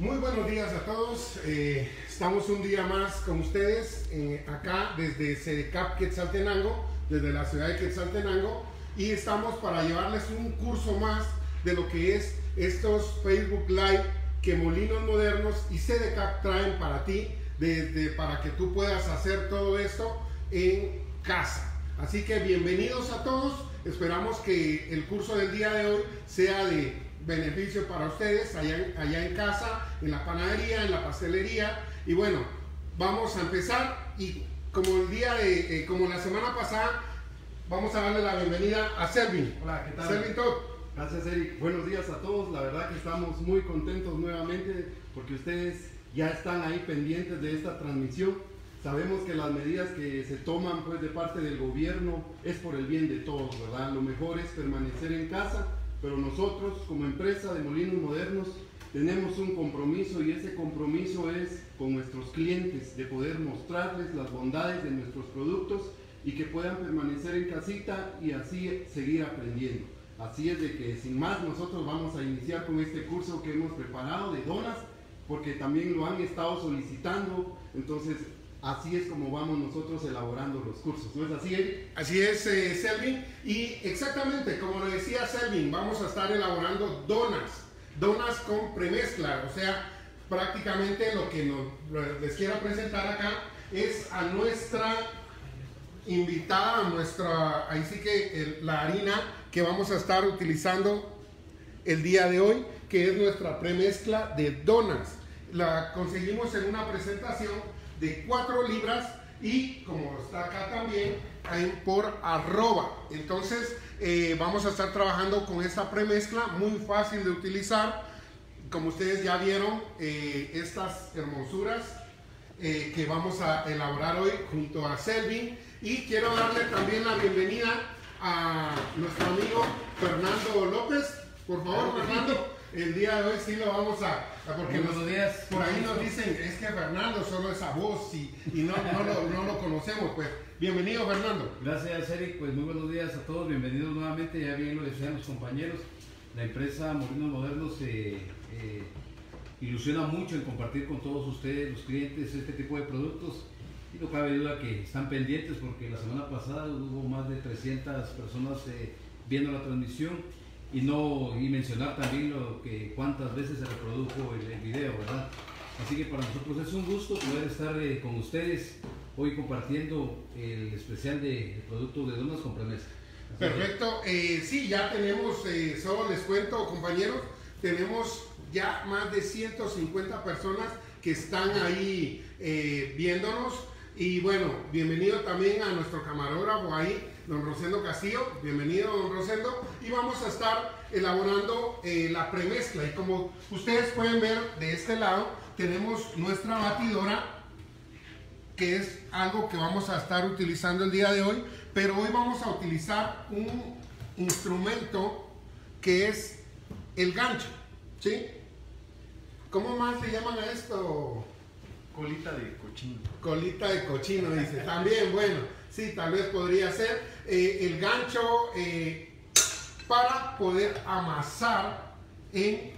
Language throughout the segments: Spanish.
Muy buenos días a todos. Estamos un día más con ustedes acá desde CDCAP Quetzaltenango, desde la ciudad de Quetzaltenango, y estamos para llevarles un curso más de lo que es estos Facebook Live que Molinos Modernos y CDCAP traen para ti, para que tú puedas hacer todo esto en casa. Así que bienvenidos a todos. Esperamos que el curso del día de hoy sea de beneficio para ustedes allá en casa, en la panadería, en la pastelería. Y bueno, vamos a empezar, y como como la semana pasada, vamos a darle la bienvenida a Selvin. Hola, ¿qué tal? Selvin Todd. Gracias, Eric. Buenos días a todos. La verdad que estamos muy contentos nuevamente porque ustedes ya están ahí pendientes de esta transmisión. Sabemos que las medidas que se toman pues de parte del gobierno es por el bien de todos, ¿verdad? Lo mejor es permanecer en casa, pero nosotros como empresa de Molinos Modernos tenemos un compromiso, y ese compromiso es con nuestros clientes, de poder mostrarles las bondades de nuestros productos y que puedan permanecer en casita y así seguir aprendiendo. Así es de que sin más nosotros vamos a iniciar con este curso que hemos preparado de donas, porque también lo han estado solicitando. Entonces así es como vamos nosotros elaborando los cursos, ¿no es así, Eric? Así es, Selvin, y exactamente como lo decía Selvin, vamos a estar elaborando donas con premezcla. O sea, prácticamente lo que les quiero presentar acá es a nuestra invitada, ahí sí que la harina que vamos a estar utilizando el día de hoy, que es nuestra premezcla de donas. La conseguimos en una presentación de 4 libras, y como está acá también por arroba. Entonces vamos a estar trabajando con esta premezcla muy fácil de utilizar. Como ustedes ya vieron, estas hermosuras que vamos a elaborar hoy junto a Selvin. Y quiero darle también la bienvenida a nuestro amigo Fernando López. Por favor, Fernando, el día de hoy sí lo vamos porque buenos días. Por ahí nos dicen, es que Fernando solo es a voz y no lo conocemos. Pues bienvenido, Fernando. Gracias, Eric. Pues muy buenos días a todos, bienvenidos nuevamente. Ya bien lo decían los compañeros, la empresa Molinos Modernos se ilusiona mucho en compartir con todos ustedes, los clientes, este tipo de productos. Y no cabe duda que están pendientes, porque la semana pasada hubo más de 300 personas viendo la transmisión, y mencionar también cuántas veces se reprodujo el video, ¿verdad? Así que para nosotros es un gusto poder estar con ustedes hoy compartiendo el especial de productos de donas con premezcla. Perfecto. Sí, ya tenemos, solo les cuento, compañeros, tenemos ya más de 150 personas que están ahí viéndonos. Y bueno, bienvenido también a nuestro camarógrafo ahí, don Rosendo Castillo. Bienvenido, don Rosendo. Y vamos a estar elaborando la premezcla. Y como ustedes pueden ver de este lado, tenemos nuestra batidora, que es algo que vamos a estar utilizando el día de hoy. Pero hoy vamos a utilizar un instrumento que es el gancho, ¿sí? ¿Cómo más le llaman a esto? Colita de cochino. Colita de cochino, dice. También, bueno, sí, tal vez podría ser el gancho para poder amasar en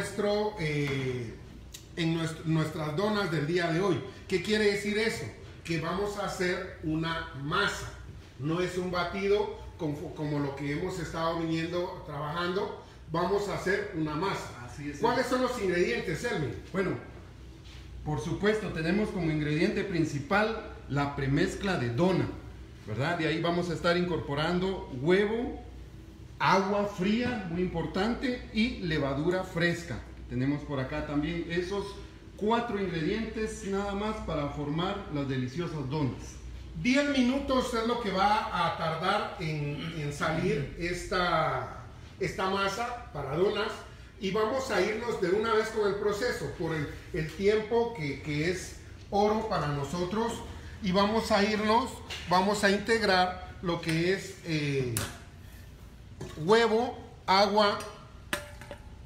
nuestras donas del día de hoy. ¿Qué quiere decir eso? Que vamos a hacer una masa. No es un batido como lo que hemos estado trabajando. Vamos a hacer una masa. Así es. ¿Cuáles son los ingredientes, Selvin? Bueno, por supuesto, tenemos como ingrediente principal la premezcla de dona, ¿verdad? De ahí vamos a estar incorporando huevo, agua fría, muy importante, y levadura fresca. Tenemos por acá también esos 4 ingredientes nada más para formar las deliciosas donas. 10 minutos es lo que va a tardar en salir esta masa para donas. Y vamos a irnos de una vez con el proceso, por el tiempo que es oro para nosotros. Y vamos a integrar lo que es huevo, agua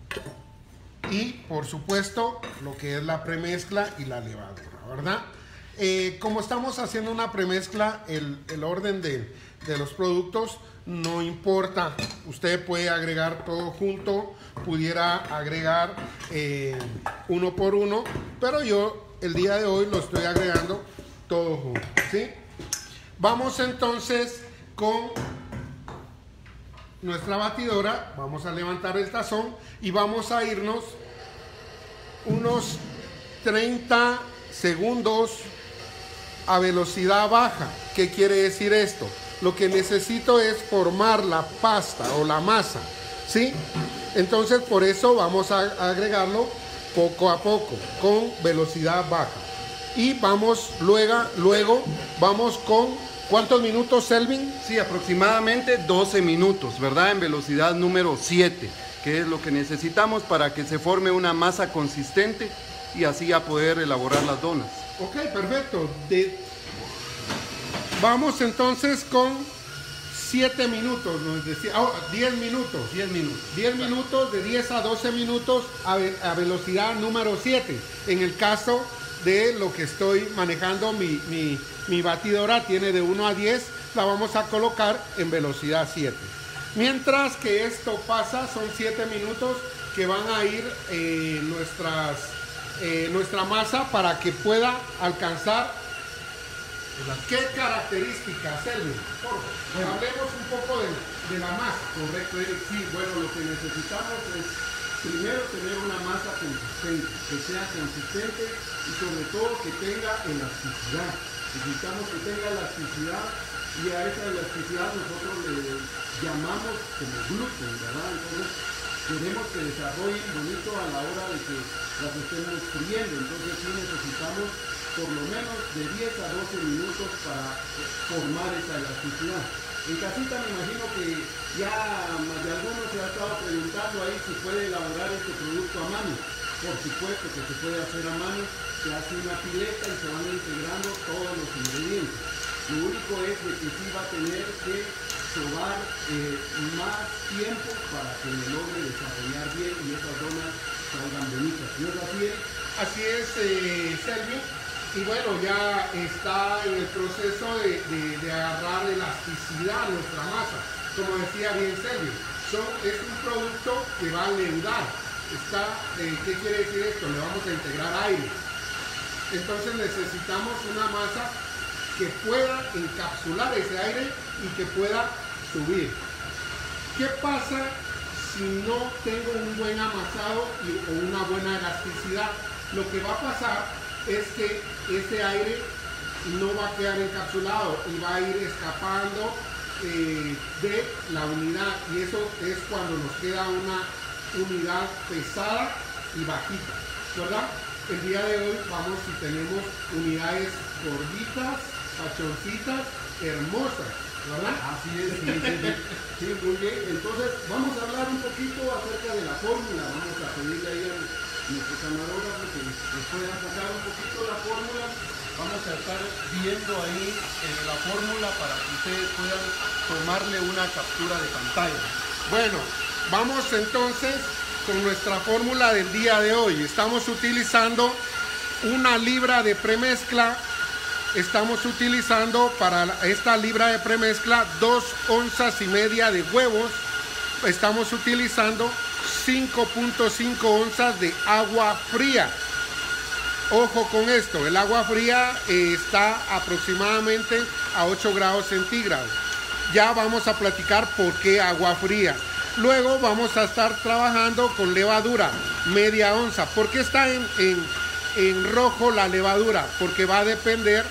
y por supuesto lo que es la premezcla y la levadura, ¿verdad? Como estamos haciendo una premezcla, el orden de los productos no importa. Usted puede agregar todo junto, pudiera agregar uno por uno, pero yo el día de hoy lo estoy agregando todo junto, ¿sí? Vamos entonces con nuestra batidora, vamos a levantar el tazón y vamos a irnos unos 30 segundos a velocidad baja. ¿Qué quiere decir esto? Lo que necesito es formar la pasta o la masa, ¿sí? Entonces por eso vamos a agregarlo poco a poco con velocidad baja. Y vamos luego vamos con ¿cuántos minutos, Selvin? Sí, aproximadamente 12 minutos, ¿verdad? En velocidad número 7, que es lo que necesitamos para que se forme una masa consistente y así ya poder elaborar las donas. Ok, perfecto. Vamos entonces con 7 minutos, nos decía, 10 minutos. 10 minutos. 10 minutos, de 10 a 12 minutos a velocidad número 7. En el caso de lo que estoy manejando, mi batidora tiene de 1 a 10, la vamos a colocar en velocidad 7. Mientras que esto pasa, son 7 minutos que van a ir nuestra masa para que pueda alcanzar. ¿Qué características, Selvin? Bueno, hablemos un poco de la masa. Correcto, Eric. Sí, bueno, lo que necesitamos es primero tener una masa consistente, que sea consistente y sobre todo que tenga elasticidad. Necesitamos que tenga elasticidad y a esa elasticidad nosotros le llamamos como gluten, ¿verdad? Entonces queremos que desarrollen bonito a la hora de que las estemos friendo. Entonces sí necesitamos por lo menos de 10 a 12 minutos para formar esa elasticidad. En casita me imagino que ya más de algunos se ha estado preguntando ahí si puede elaborar este producto a mano. Por supuesto que se puede hacer a mano, se hace una pileta y se van integrando todos los ingredientes. Lo único es de que sí va a tener que sobar más tiempo para que le logre desarrollar bien y esas donas salgan bonitas. ¿No es así? Así es, Selvin. Y bueno, ya está en el proceso de agarrar elasticidad a nuestra masa. Como decía bien Selvin, es un producto que va a leudar. ¿Qué quiere decir esto? Le vamos a integrar aire. Entonces necesitamos una masa que pueda encapsular ese aire y que pueda subir. ¿Qué pasa si no tengo un buen amasado o una buena elasticidad? Lo que va a pasar es que ese aire no va a quedar encapsulado y va a ir escapando de la unidad, y eso es cuando nos queda una unidad pesada y bajita, ¿verdad? El día de hoy tenemos unidades gorditas, pachoncitas, hermosas, ¿verdad? Así es, sí, muy bien. Entonces vamos a hablar un poquito acerca de la fórmula. Vamos a pedirle ahí a nuestro camarógrafo que nos pueda sacar un poquito la fórmula. Vamos a estar viendo ahí la fórmula para que ustedes puedan tomarle una captura de pantalla. Bueno, vamos entonces con nuestra fórmula del día de hoy. Estamos utilizando 1 libra de premezcla. Estamos utilizando para esta libra de premezcla 2 onzas y media de huevos. Estamos utilizando 5.5 onzas de agua fría. Ojo con esto, el agua fría está aproximadamente a 8 grados centígrados. Ya vamos a platicar por qué agua fría. Luego vamos a estar trabajando con levadura, media onza. ¿Por qué está en rojo la levadura? Porque va a depender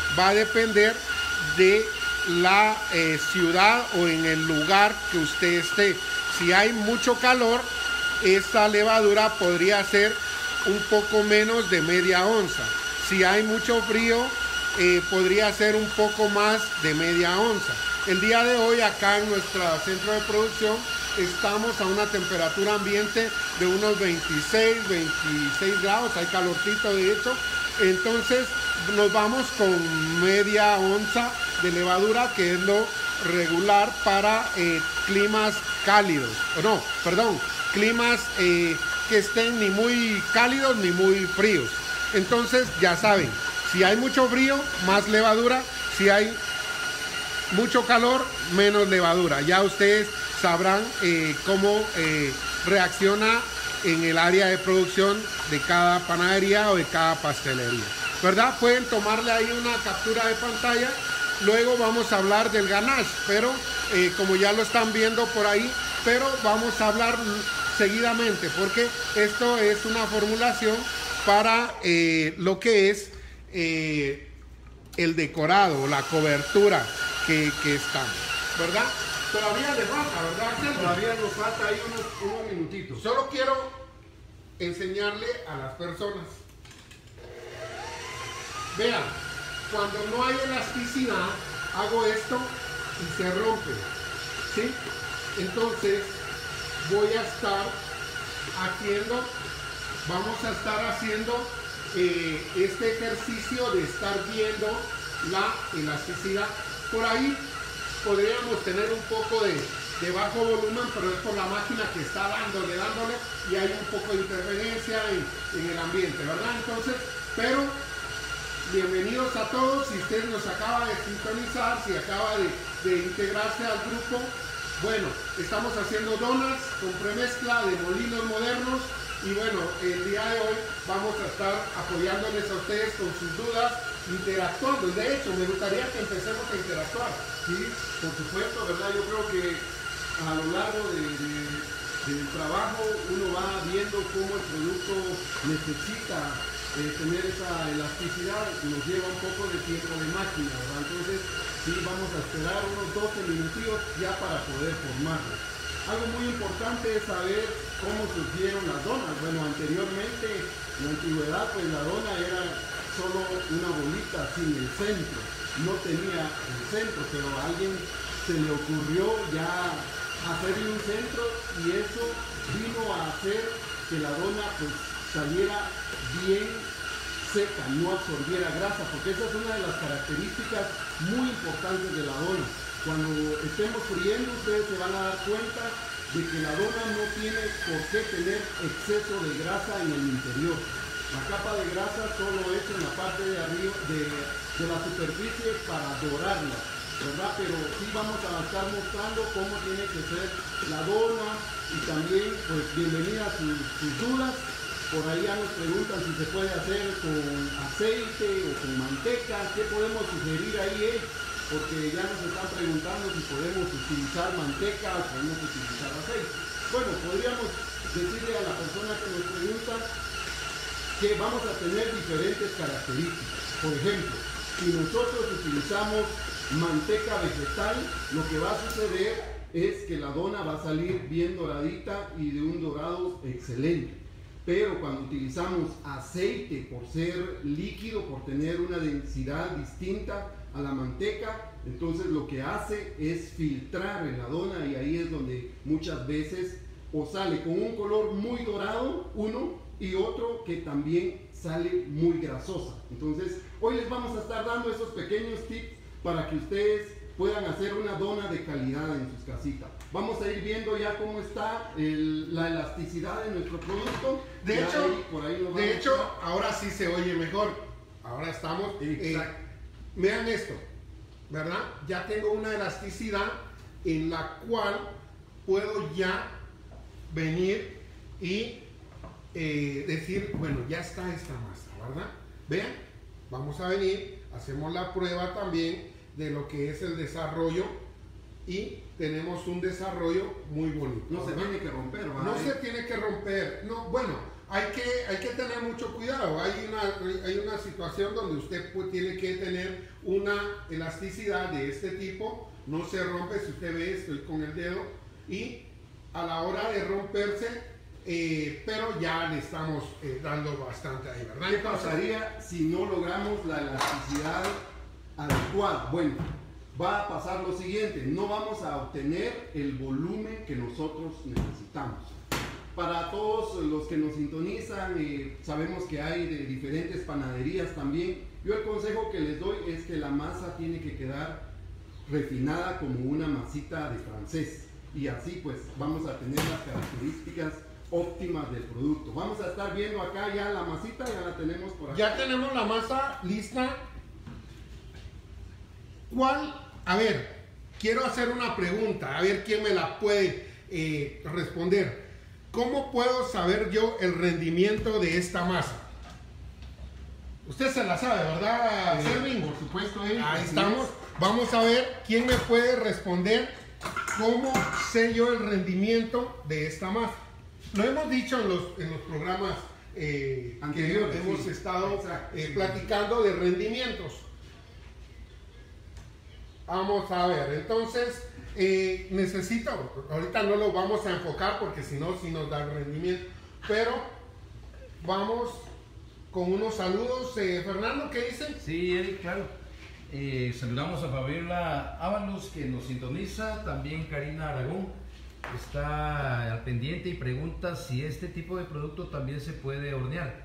de la ciudad o en el lugar que usted esté. Si hay mucho calor, esta levadura podría ser un poco menos de media onza. Si hay mucho frío, podría ser un poco más de media onza. El día de hoy acá en nuestro centro de producción estamos a una temperatura ambiente de unos 26 grados, hay calorcito de hecho. Entonces nos vamos con media onza de levadura, que es lo regular para climas cálidos, climas que estén ni muy cálidos ni muy fríos. Entonces ya saben, Si hay mucho frío, más levadura. Si hay mucho calor, menos levadura. Ya ustedes sabrán cómo reacciona en el área de producción de cada panadería o de cada pastelería, ¿verdad? Pueden tomarle ahí una captura de pantalla. Luego vamos a hablar del ganache, pero como ya lo están viendo por ahí, pero vamos a hablar seguidamente porque esto es una formulación para lo que es el decorado, la cobertura que está, ¿verdad? Todavía le falta, ¿verdad? Todavía nos falta ahí unos minutitos. Solo quiero enseñarle a las personas. Vean, cuando no hay elasticidad, hago esto y se rompe, ¿sí? Entonces, voy a estar haciendo, vamos a estar haciendo este ejercicio de estar viendo la elasticidad. Por ahí podríamos tener un poco de bajo volumen, pero es por la máquina que está dándole y hay un poco de interferencia en el ambiente, ¿verdad? Entonces, pero bienvenidos a todos. Si usted nos acaba de sintonizar, si acaba de integrarse al grupo, bueno, estamos haciendo donas con premezcla de Molinos Modernos y bueno, el día de hoy vamos a estar apoyándoles a ustedes con sus dudas, interactuando. De hecho, me gustaría que empecemos a interactuar. Sí, por supuesto, ¿verdad? Yo creo que a lo largo del trabajo uno va viendo cómo el producto necesita tener esa elasticidad, nos lleva un poco de tiempo de máquina, ¿verdad? Entonces, sí, vamos a esperar unos 12 minutos ya para poder formarlo. Algo muy importante es saber cómo surgieron las donas. Bueno, anteriormente, en la antigüedad, pues la dona era solo una bolita sin el centro, no tenía el centro, pero a alguien se le ocurrió ya hacerle un centro y eso vino a hacer que la dona pues saliera bien seca, no absorbiera grasa, porque esa es una de las características muy importantes de la dona. Cuando estemos friendo, ustedes se van a dar cuenta de que la dona no tiene por qué tener exceso de grasa en el interior. La capa de grasa solo es en la parte de arriba de la superficie para dorarla, ¿verdad? Pero sí vamos a estar mostrando cómo tiene que ser la dona y también, pues, bienvenida a sus dudas. Por ahí ya nos preguntan si se puede hacer con aceite o con manteca, qué podemos sugerir ahí, porque ya nos están preguntando si podemos utilizar manteca o podemos utilizar aceite. Bueno, podríamos decirle a la persona que nos pregunta que vamos a tener diferentes características. Por ejemplo, si nosotros utilizamos manteca vegetal, lo que va a suceder es que la dona va a salir bien doradita y de un dorado excelente. Pero cuando utilizamos aceite, por ser líquido, por tener una densidad distinta a la manteca, entonces lo que hace es filtrar en la dona y ahí es donde muchas veces o sale con un color muy dorado, uno, y otro que también sale muy grasosa. Entonces hoy les vamos a estar dando esos pequeños tips para que ustedes puedan hacer una dona de calidad en sus casitas. Vamos a ir viendo ya cómo está la elasticidad de nuestro producto. De hecho, ahora sí se oye mejor. Ahora estamos... vean esto, ¿verdad? Ya tengo una elasticidad en la cual puedo ya venir y decir, bueno, ya está esta masa, ¿verdad? Vean, vamos a venir, hacemos la prueba también de lo que es el desarrollo y tenemos un desarrollo muy bonito. No se tiene que romper, ¿verdad? No se tiene que romper. No, bueno, hay que tener mucho cuidado. Hay una situación donde usted tiene que tener una elasticidad de este tipo. No se rompe, si usted ve, estoy con el dedo. Y a la hora de romperse, pero ya le estamos dando bastante ahí, ¿verdad? ¿Qué pasaría si no logramos la elasticidad adecuada? Bueno, va a pasar lo siguiente, no vamos a obtener el volumen que nosotros necesitamos. Para todos los que nos sintonizan, sabemos que hay de diferentes panaderías también. Yo el consejo que les doy es que la masa tiene que quedar refinada como una masita de francés. Y así pues vamos a tener las características óptimas del producto. Vamos a estar viendo acá ya la masita, ya la tenemos por acá. Ya tenemos la masa lista. A ver, quiero hacer una pregunta, a ver quién me la puede responder. ¿Cómo puedo saber yo el rendimiento de esta masa? Usted se la sabe, ¿verdad, Selvin? Por supuesto, Ahí estamos. Vamos a ver quién me puede responder cómo sé yo el rendimiento de esta masa. Lo hemos dicho en los programas anteriores, que hemos estado platicando de rendimientos. Vamos a ver, entonces necesito, ahorita no lo vamos a enfocar porque si no, sí nos da el rendimiento, pero vamos con unos saludos. Fernando, ¿qué dice? Sí, Eric, claro. Saludamos a Fabiola Ábalos, que nos sintoniza, también Karina Aragón está al pendiente y pregunta si este tipo de producto también se puede hornear.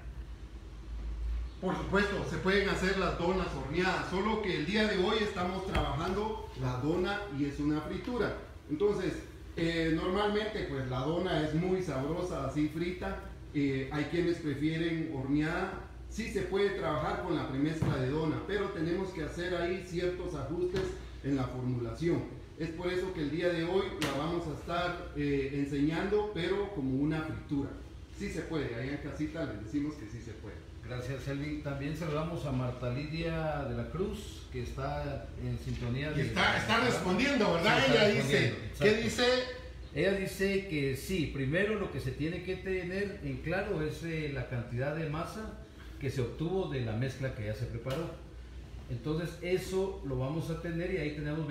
Por supuesto, se pueden hacer las donas horneadas, solo que el día de hoy estamos trabajando la dona y es una fritura. Entonces, normalmente pues la dona es muy sabrosa así frita, hay quienes prefieren horneada. Sí se puede trabajar con la premezcla de dona, pero tenemos que hacer ahí ciertos ajustes en la formulación. Es por eso que el día de hoy la vamos a estar enseñando, pero como una fritura. Sí se puede, ahí en casita les decimos que sí se puede. Gracias, Selvin. También saludamos a Marta Lidia de la Cruz, que está en sintonía. Está respondiendo, ¿verdad? Sí, ella dice, ¿qué dice? Ella dice que sí, primero lo que se tiene que tener en claro es la cantidad de masa que se obtuvo de la mezcla que ya se preparó. Entonces eso lo vamos a tener y ahí tenemos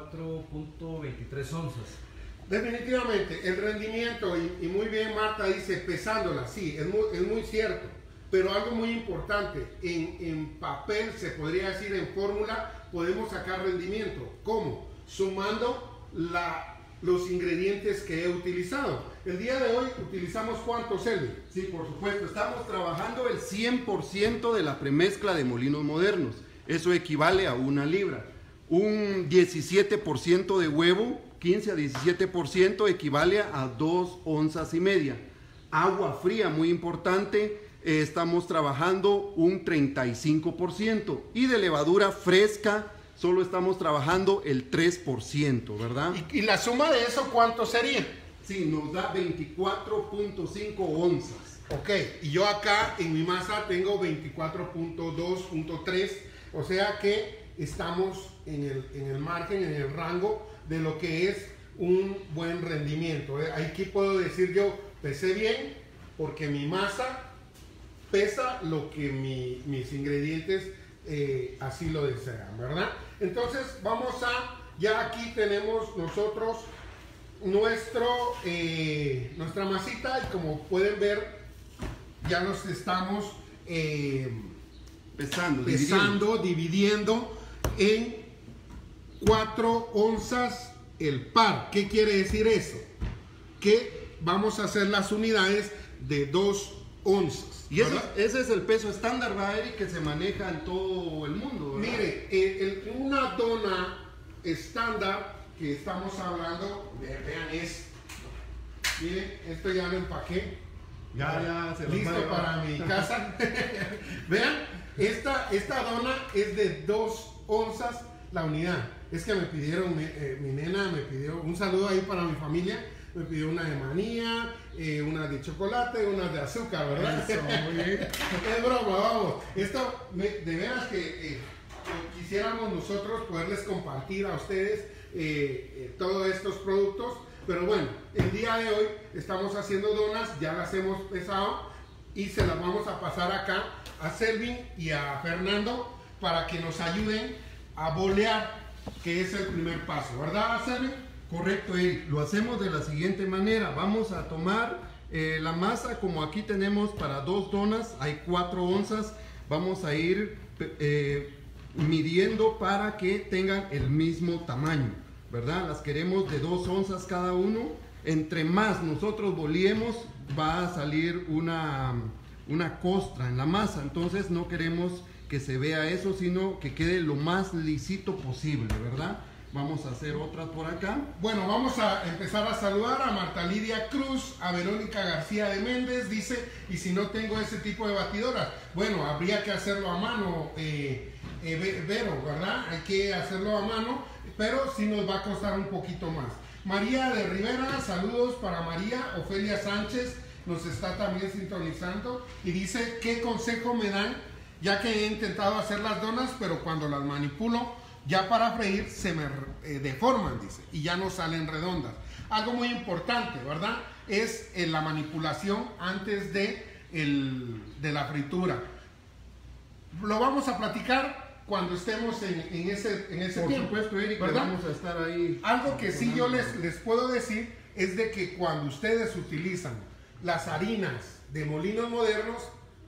24.23 onzas. Definitivamente, el rendimiento, y muy bien Marta dice, pesándola, sí, es muy cierto. Pero algo muy importante, en papel, se podría decir en fórmula, podemos sacar rendimiento. ¿Cómo? Sumando los ingredientes que he utilizado. El día de hoy utilizamos ¿cuántos, Selvin? Sí, por supuesto, estamos trabajando el 100% de la premezcla de Molinos Modernos. Eso equivale a 1 libra. Un 17% de huevo, 15 a 17% equivale a 2 onzas y media. Agua fría, muy importante. Estamos trabajando un 35% y de levadura fresca solo estamos trabajando el 3%, ¿verdad? ¿Y la suma de eso cuánto sería? Sí, nos da 24.5 onzas. Ok, y yo acá en mi masa tengo 24.2.3, o sea que estamos en el margen, en el rango de lo que es un buen rendimiento. Aquí puedo decir yo, pesé bien porque mi masa pesa lo que mis ingredientes así lo desean, ¿verdad? Entonces ya aquí tenemos nosotros nuestra masita y como pueden ver ya nos estamos dividiendo en 4 onzas el par. ¿Qué quiere decir eso? Que vamos a hacer las unidades de 2 onzas. Y ese es el peso estándar, ¿verdad, Eric? Que se maneja en todo el mundo, ¿verdad? Mire, una dona estándar que estamos hablando, vean esto. Miren, esto ya lo empaqué. Ya se listo para mi casa. Vean, esta dona es de 2 onzas la unidad. Es que me pidieron, mi nena me pidió, un saludo ahí para mi familia. Me pidió una de manía, una de chocolate, una de azúcar, ¿verdad? Eso, muy bien. Es broma, vamos. Esto, de veras que quisiéramos nosotros poderles compartir a ustedes todos estos productos. Pero bueno, el día de hoy estamos haciendo donas, ya las hemos pesado y se las vamos a pasar acá a Selvin y a Fernando para que nos ayuden a bolear, que es el primer paso, ¿verdad, Selvin? Correcto, Eric. Lo hacemos de la siguiente manera. Vamos a tomar la masa, como aquí tenemos para 2 donas, hay 4 onzas. Vamos a ir midiendo para que tengan el mismo tamaño, ¿verdad? Las queremos de 2 onzas cada uno. Entre más nosotros boliemos, va a salir una costra en la masa. Entonces no queremos que se vea eso, sino que quede lo más lisito posible, ¿verdad? Vamos a hacer otras por acá. Bueno, vamos a empezar a saludar a Marta Lidia Cruz, a Verónica García de Méndez, dice, y si no tengo ese tipo de batidoras, bueno, habría que hacerlo a mano, Vero, ¿verdad? Hay que hacerlo a mano, pero sí nos va a costar un poquito más. María de Rivera, saludos para María. Ofelia Sánchez nos está también sintonizando y dice, ¿qué consejo me dan? Ya que he intentado hacer las donas, pero cuando las manipulo ya para freír se me deforman, dice, y ya no salen redondas. Algo muy importante, ¿verdad? Es la manipulación antes de la fritura. Lo vamos a platicar cuando estemos en ese Por tiempo. supuesto, Eric, ¿verdad? vamos a estar ahí. Algo que sí yo les puedo decir es de que cuando ustedes utilizan las harinas de Molinos Modernos,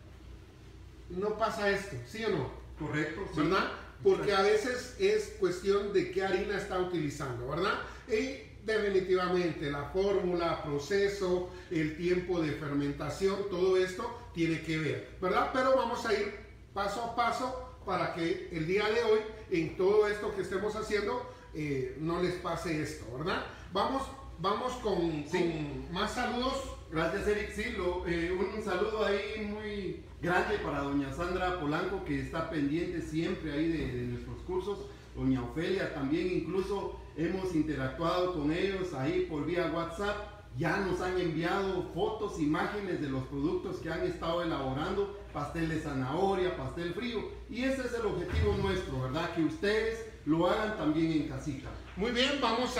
no pasa esto, ¿sí o no? Correcto, sí. ¿Verdad? Porque a veces es cuestión de qué harina está utilizando, ¿verdad? Y definitivamente la fórmula, proceso, el tiempo de fermentación, todo esto tiene que ver, ¿verdad? Pero vamos a ir paso a paso para que el día de hoy, en todo esto que estemos haciendo, no les pase esto, ¿verdad? Vamos con más saludos. Gracias, Eric. Sí, un saludo ahí muy grande para doña Sandra Polanco, que está pendiente siempre ahí de nuestros cursos. Doña Ofelia también, incluso hemos interactuado con ellos ahí por vía WhatsApp. Ya nos han enviado fotos, imágenes de los productos que han estado elaborando, pastel de zanahoria, pastel frío. Y ese es el objetivo nuestro, ¿verdad? Que ustedes lo hagan también en casita. Muy bien, vamos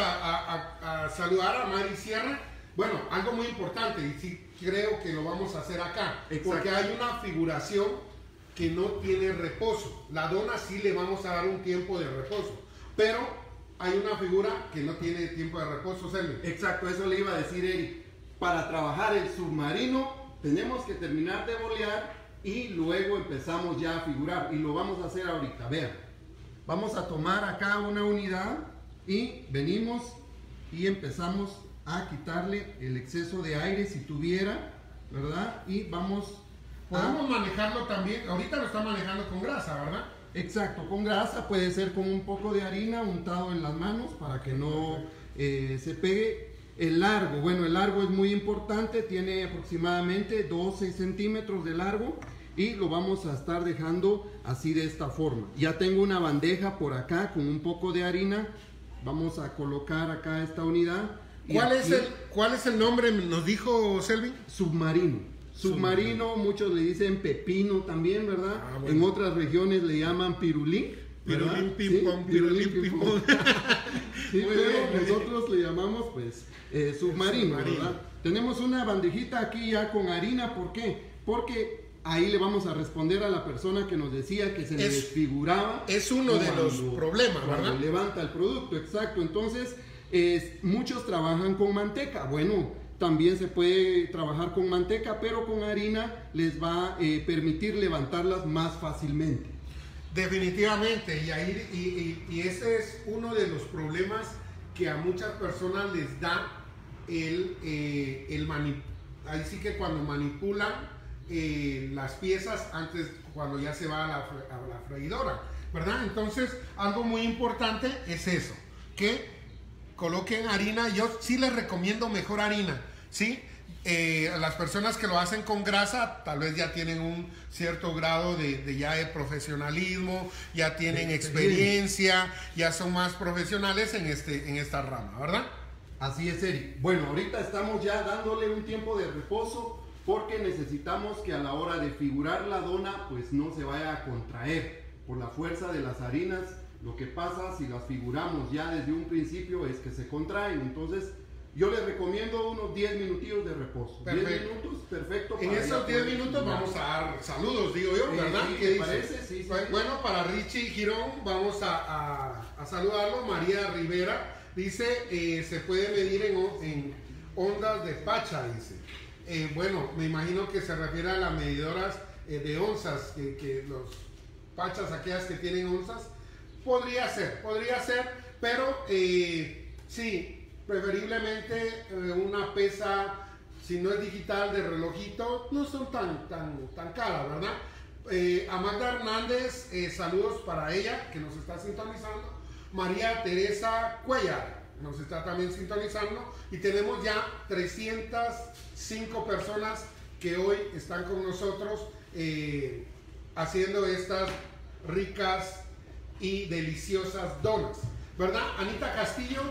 a saludar a Mari Sierra. Bueno, algo muy importante, y sí creo que lo vamos a hacer acá, porque hay una figuración que no tiene reposo. La dona sí le vamos a dar un tiempo de reposo, pero hay una figura que no tiene tiempo de reposo, Selvi. Exacto, eso le iba a decir, Eric. Para trabajar el submarino tenemos que terminar de bolear y luego empezamos ya a figurar, y lo vamos a hacer ahorita. Vean, vamos a tomar acá una unidad y venimos y empezamos a quitarle el exceso de aire si tuviera, ¿verdad? Y vamos podemos manejarlo también, ahorita lo está manejando con grasa, ¿verdad? Exacto, con grasa, puede ser con un poco de harina untado en las manos para que no se pegue. El largo, bueno, el largo es muy importante, tiene aproximadamente 12 centímetros de largo y lo vamos a estar dejando así de esta forma. Ya tengo una bandeja por acá con un poco de harina, vamos a colocar acá esta unidad. ¿Cuál es el nombre? Nos dijo Selvi. Submarino, muchos le dicen pepino también, ¿verdad? Bueno. En otras regiones le llaman pirulín. Pirulín ping pong, pirulín ping pong. Sí, pero nosotros le llamamos pues submarino, ¿verdad? Tenemos una bandejita aquí ya con harina, ¿por qué? Porque ahí le vamos a responder a la persona que nos decía que se le desfiguraba. Es uno de los problemas, ¿verdad? Cuando levanta el producto, exacto. Entonces, muchos trabajan con manteca. Bueno, también se puede trabajar con manteca, pero con harina les va a permitir levantarlas más fácilmente. Definitivamente, y ese es uno de los problemas que a muchas personas les da ahí sí que cuando manipulan las piezas antes, cuando ya se va a la freidora, ¿verdad? Entonces, algo muy importante es eso, que coloquen harina. Yo sí les recomiendo mejor harina, ¿sí? Las personas que lo hacen con grasa tal vez ya tienen un cierto grado de profesionalismo, ya tienen experiencia, ya son más profesionales en esta rama, ¿verdad? Así es, Eric. Bueno, ahorita estamos ya dándole un tiempo de reposo porque necesitamos que a la hora de figurar la dona pues no se vaya a contraer por la fuerza de las harinas. Lo que pasa si las figuramos ya desde un principio es que se contraen. Entonces yo les recomiendo unos 10 minutillos de reposo. Perfecto. 10 minutos, perfecto. En esos 10 minutos vamos a dar saludos, digo yo, ¿verdad? Sí, ¿Qué ¿te dice? parece? Sí, sí. Bueno, para Richie Girón vamos a saludarlo. María Rivera dice, se puede medir en ondas de pacha, dice. Bueno, me imagino que se refiere a las medidoras de onzas, que los pachas aquellas que tienen onzas. Podría ser, pero sí, preferiblemente una pesa, si no es digital, de relojito, no son tan caras, ¿verdad? A Magda Hernández, saludos para ella, que nos está sintonizando. María Teresa Cuellar nos está también sintonizando, y tenemos ya 305 personas que hoy están con nosotros haciendo estas ricas y deliciosas donas, ¿verdad? Anita Castillo,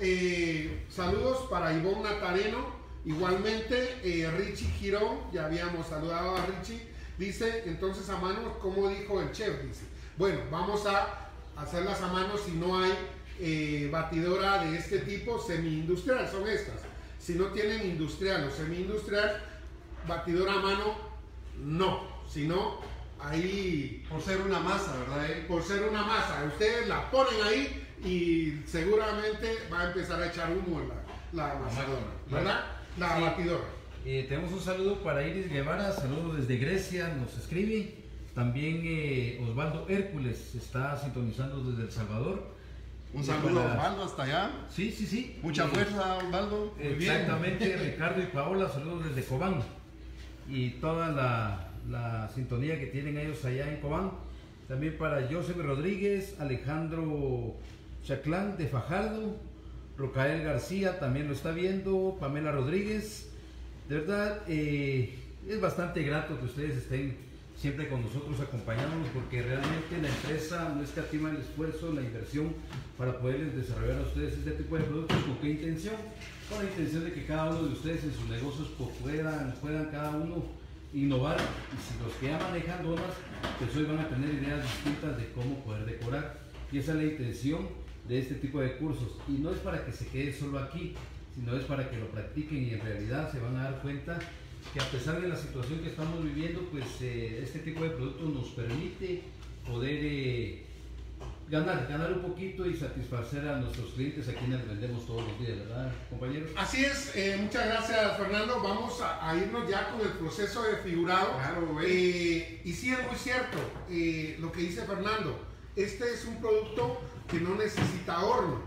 saludos para Ivonne Natareno, igualmente Richie Girón, ya habíamos saludado a Richie, dice, entonces a mano, como dijo el chef, dice, bueno, vamos a hacerlas a mano si no hay batidora de este tipo, semi-industrial, son estas. Si no tienen industrial o semi-industrial, batidora a mano, no, sino ahí... Por ser una masa, ¿verdad? Por ser una masa, ustedes la ponen ahí y seguramente va a empezar a echar humo la amasadora, ¿verdad? La batidora. Tenemos un saludo para Iris Guevara, saludos desde Grecia, nos escribe. También Osvaldo Hércules está sintonizando desde El Salvador. Un saludo a Osvaldo hasta allá. Sí, sí, sí. Mucha fuerza, Osvaldo. Muy exactamente, bien. Ricardo y Paola, saludos desde Cobán. Y toda la sintonía que tienen ellos allá en Cobán. También para Joseph Rodríguez, Alejandro Chaclán de Fajardo, Rocael García también lo está viendo, Pamela Rodríguez. De verdad, es bastante grato que ustedes estén siempre con nosotros acompañándonos, porque realmente la empresa no escatima el esfuerzo, la inversión para poderles desarrollar a ustedes este tipo de productos. ¿Con qué intención? Con la intención de que cada uno de ustedes en sus negocios puedan cada uno innovar, y si los que ya manejan donas, pues hoy van a tener ideas distintas de cómo poder decorar, y esa es la intención de este tipo de cursos, y no es para que se quede solo aquí, sino es para que lo practiquen y en realidad se van a dar cuenta que a pesar de la situación que estamos viviendo, pues este tipo de productos nos permite poder ganar un poquito y satisfacer a nuestros clientes a quienes vendemos todos los días, ¿verdad, compañeros? Así es, muchas gracias, Fernando. Vamos a irnos ya con el proceso de figurado. Claro, y sí es muy cierto lo que dice Fernando. Este es un producto que no necesita horno.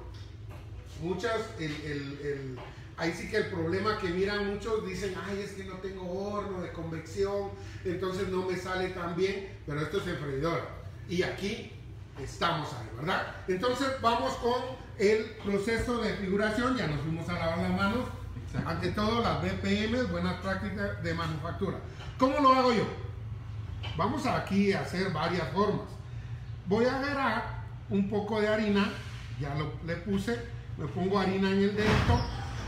Ahí sí que el problema que miran muchos dicen, ay, es que no tengo horno de convección, entonces no me sale tan bien, pero esto es en freidora. Y aquí estamos ahí, ¿verdad? Entonces vamos con el proceso de figuración, ya nos fuimos a lavar las manos. Exacto. Ante todo las BPM, buenas prácticas de manufactura. ¿Cómo lo hago yo? Vamos aquí a hacer varias formas. Voy a agarrar un poco de harina, ya le puse, me pongo harina en el dedito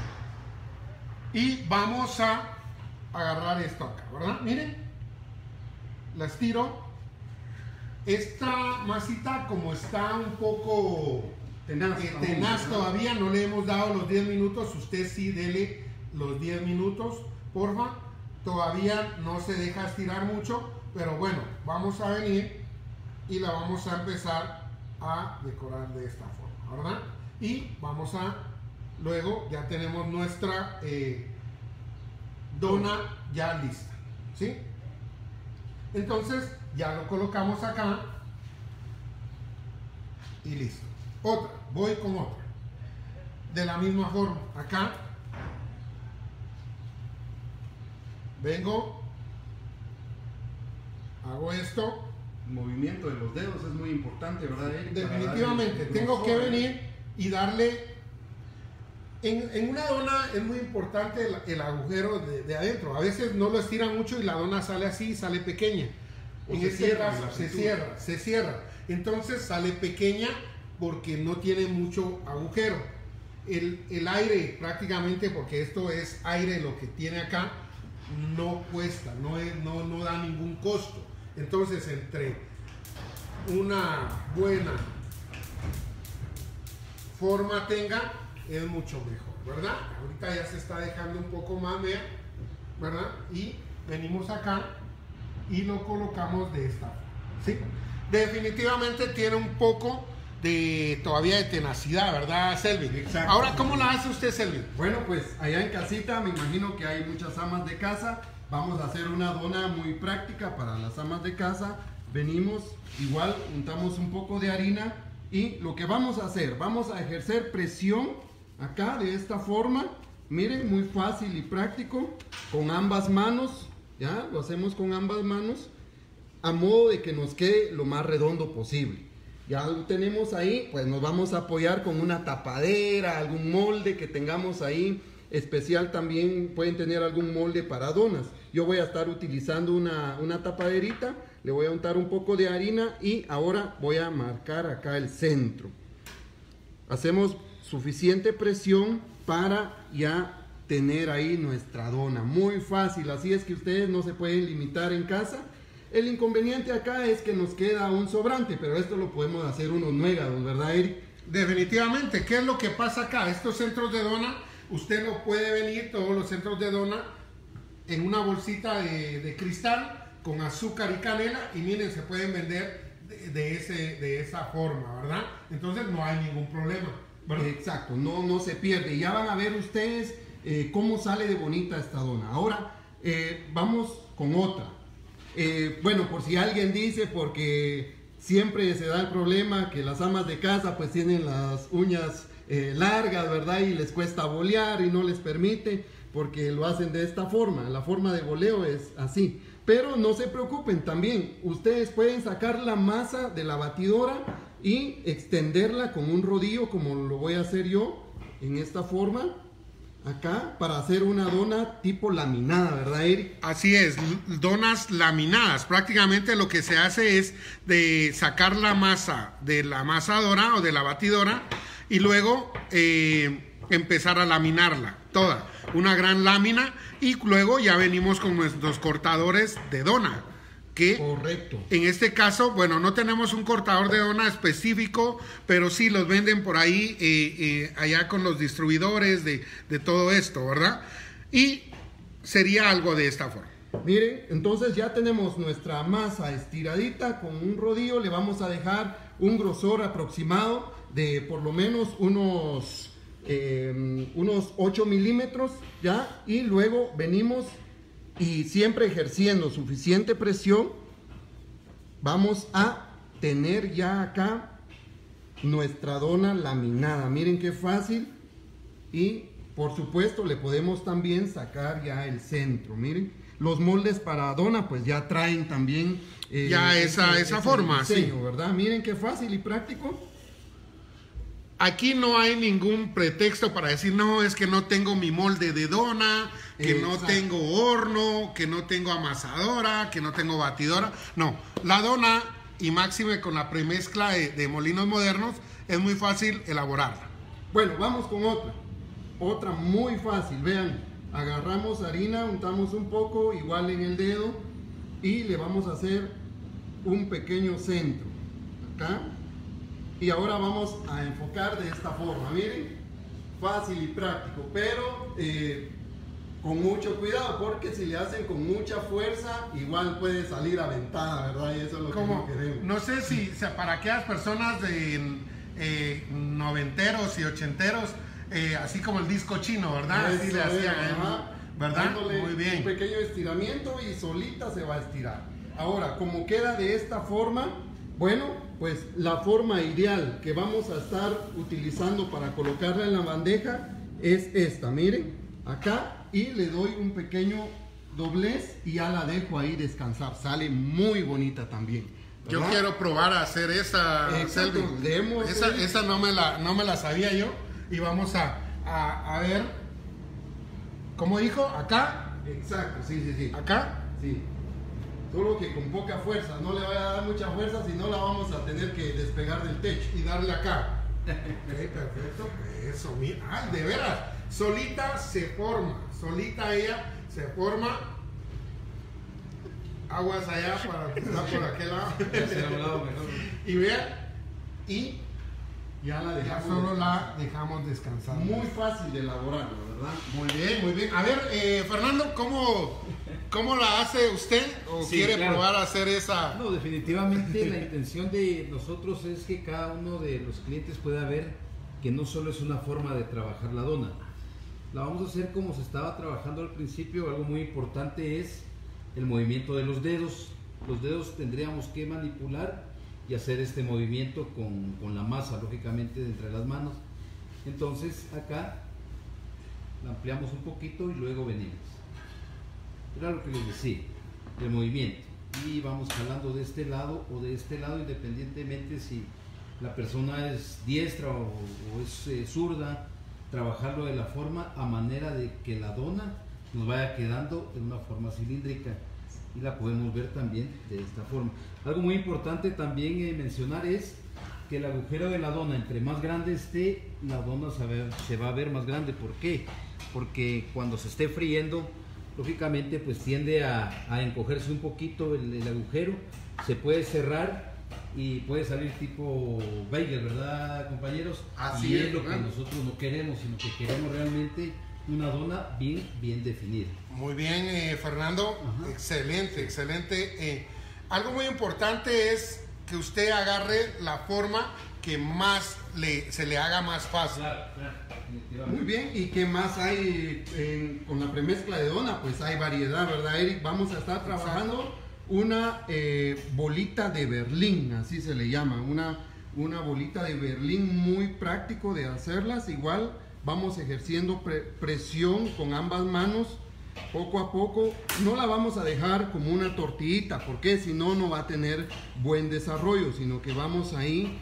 y vamos a agarrar esto acá, ¿verdad? Miren, la estiro. Esta masita, como está un poco tenaz todavía, no le hemos dado los 10 minutos, usted sí dele los 10 minutos, porfa. Todavía no se deja estirar mucho, pero bueno, vamos a venir y la vamos a empezar a decorar de esta forma, ¿verdad? Y vamos a, luego ya tenemos nuestra dona ya lista, ¿sí? Entonces ya lo colocamos acá y listo. Otra, voy con otra. De la misma forma, acá vengo, hago esto. El movimiento de los dedos es muy importante, ¿verdad, Eric? Definitivamente, tengo que venir y darle. En una dona es muy importante el agujero de adentro. A veces no lo estiran mucho y la dona sale así, sale pequeña. En este caso se cierra. Entonces sale pequeña porque no tiene mucho agujero. El aire prácticamente, porque esto es aire lo que tiene acá, no cuesta, no da ningún costo. Entonces entre una buena forma tenga, es mucho mejor, ¿verdad? Ahorita ya se está dejando un poco más, ¿verdad? Y venimos acá y lo colocamos de esta forma, ¿sí? Definitivamente tiene un poco todavía de tenacidad, ¿verdad, Selvin? Exacto. Ahora, ¿cómo la hace usted, Selvin? Bueno, pues allá en casita, me imagino que hay muchas amas de casa. Vamos a hacer una dona muy práctica para las amas de casa. Venimos, igual, untamos un poco de harina y lo que vamos a hacer, vamos a ejercer presión acá de esta forma. Miren, muy fácil y práctico, con ambas manos, ya, lo hacemos con ambas manos, a modo de que nos quede lo más redondo posible. Ya lo tenemos ahí, pues nos vamos a apoyar con una tapadera, algún molde que tengamos ahí especial. También pueden tener algún molde para donas. Yo voy a estar utilizando una tapaderita, le voy a untar un poco de harina y ahora voy a marcar acá el centro. Hacemos suficiente presión para ya tener ahí nuestra dona. Muy fácil, así es que ustedes no se pueden limitar en casa. El inconveniente acá es que nos queda un sobrante, pero esto lo podemos hacer unos nuegados, ¿verdad, Eric? Definitivamente. ¿Qué es lo que pasa acá? Estos centros de dona, usted lo puede venir, todos los centros de dona, en una bolsita de cristal con azúcar y canela, y miren, se pueden vender de esa forma, ¿verdad? Entonces no hay ningún problema, ¿verdad? Exacto, no se pierde. Ya van a ver ustedes cómo sale de bonita esta dona. Ahora vamos con otra. Bueno, por si alguien dice, porque siempre se da el problema que las amas de casa pues tienen las uñas largas, ¿verdad? Y les cuesta bolear y no les permite porque lo hacen de esta forma. La forma de boleo es así. Pero no se preocupen también. Ustedes pueden sacar la masa de la batidora y extenderla con un rodillo como lo voy a hacer yo en esta forma. Acá, para hacer una dona tipo laminada, ¿verdad, Eric? Así es, donas laminadas. Prácticamente lo que se hace es de sacar la masa de la amasadora o de la batidora y luego empezar a laminarla toda, una gran lámina, y luego ya venimos con nuestros cortadores de dona. Que correcto. En este caso, bueno, no tenemos un cortador de dona específico, pero sí los venden por ahí, allá con los distribuidores de todo esto, ¿verdad? Y sería algo de esta forma. Miren, entonces ya tenemos nuestra masa estiradita con un rodillo. Le vamos a dejar un grosor aproximado de por lo menos unos 8 milímetros, ¿ya? Y luego venimos, y siempre ejerciendo suficiente presión, vamos a tener ya acá nuestra dona laminada. Miren qué fácil. Y por supuesto le podemos también sacar ya el centro. Miren, los moldes para dona pues ya traen también ya esa forma, diseño, sí, ¿verdad? Miren qué fácil y práctico. Aquí no hay ningún pretexto para decir, no, es que no tengo mi molde de dona, que no tengo horno, que no tengo amasadora, que no tengo batidora. No, la dona, y máxime con la premezcla de Molinos Modernos, es muy fácil elaborarla. Bueno, vamos con otra muy fácil. Vean, agarramos harina, untamos un poco, igual en el dedo, y le vamos a hacer un pequeño centro acá. Y ahora vamos a enfocar de esta forma. Miren, fácil y práctico, pero con mucho cuidado, porque si le hacen con mucha fuerza, igual puede salir aventada, ¿verdad? Y eso es lo que no queremos. No sé si para aquellas personas de noventeros y ochenteros, así como el disco chino, ¿verdad? Así le hacían, ¿verdad? Dándole muy bien. Un pequeño estiramiento y solita se va a estirar. Ahora, como queda de esta forma, bueno, pues la forma ideal que vamos a estar utilizando para colocarla en la bandeja es esta. Miren, acá, y le doy un pequeño doblez y ya la dejo ahí descansar. Sale muy bonita también, ¿verdad? Yo quiero probar a hacer esa, exacto, esa no me la sabía yo, y vamos a ver, ¿cómo dijo? Acá. Exacto, sí. Acá. Sí. Solo que con poca fuerza, no le vaya a dar mucha fuerza, si no la vamos a tener que despegar del techo. Y darle acá. Okay, perfecto. Eso, mira. Ay, de veras. Solita se forma. Solita ella se forma. Aguas allá para empezar por aquel lado. Y vean. Y ya la dejamos. Ya solo la dejamos descansar. Muy fácil de elaborar, ¿verdad? Muy bien, muy bien. A ver, Fernando, ¿cómo la hace usted? ¿O sí, quiere claro. probar a hacer esa? No, definitivamente la intención de nosotros es que cada uno de los clientes pueda ver que no solo es una forma de trabajar la dona. La vamos a hacer como se estaba trabajando al principio. Algo muy importante es el movimiento de los dedos. Los dedos tendríamos que manipular y hacer este movimiento con la masa, lógicamente, de entre las manos. Entonces acá la ampliamos un poquito y luego venimos. Era lo que les decía, el movimiento. Y vamos jalando de este lado o de este lado, independientemente si la persona es diestra o es zurda, trabajarlo de la forma a manera de que la dona nos vaya quedando en una forma cilíndrica, y la podemos ver también de esta forma. Algo muy importante también mencionar es que el agujero de la dona, entre más grande esté, la dona se va a ver más grande. ¿Por qué? Porque cuando se esté friendo, lógicamente pues tiende a encogerse un poquito el agujero, se puede cerrar y puede salir tipo bagel, ¿verdad, compañeros? Así y es, es lo que ¿verdad? nosotros no queremos, sino que queremos realmente una dona bien definida. Muy bien, Fernando. Ajá. Excelente, excelente. Algo muy importante es que usted agarre la forma que más se le haga más fácil. Claro, definitivamente. Muy bien, ¿y qué más hay con la premezcla de dona? Pues hay variedad, ¿verdad, Eric? Vamos a estar trabajando una bolita de Berlín, así se le llama, una bolita de Berlín, muy práctico de hacerlas. Igual vamos ejerciendo presión con ambas manos, poco a poco. No la vamos a dejar como una tortillita, porque si no, no va a tener buen desarrollo, sino que vamos ahí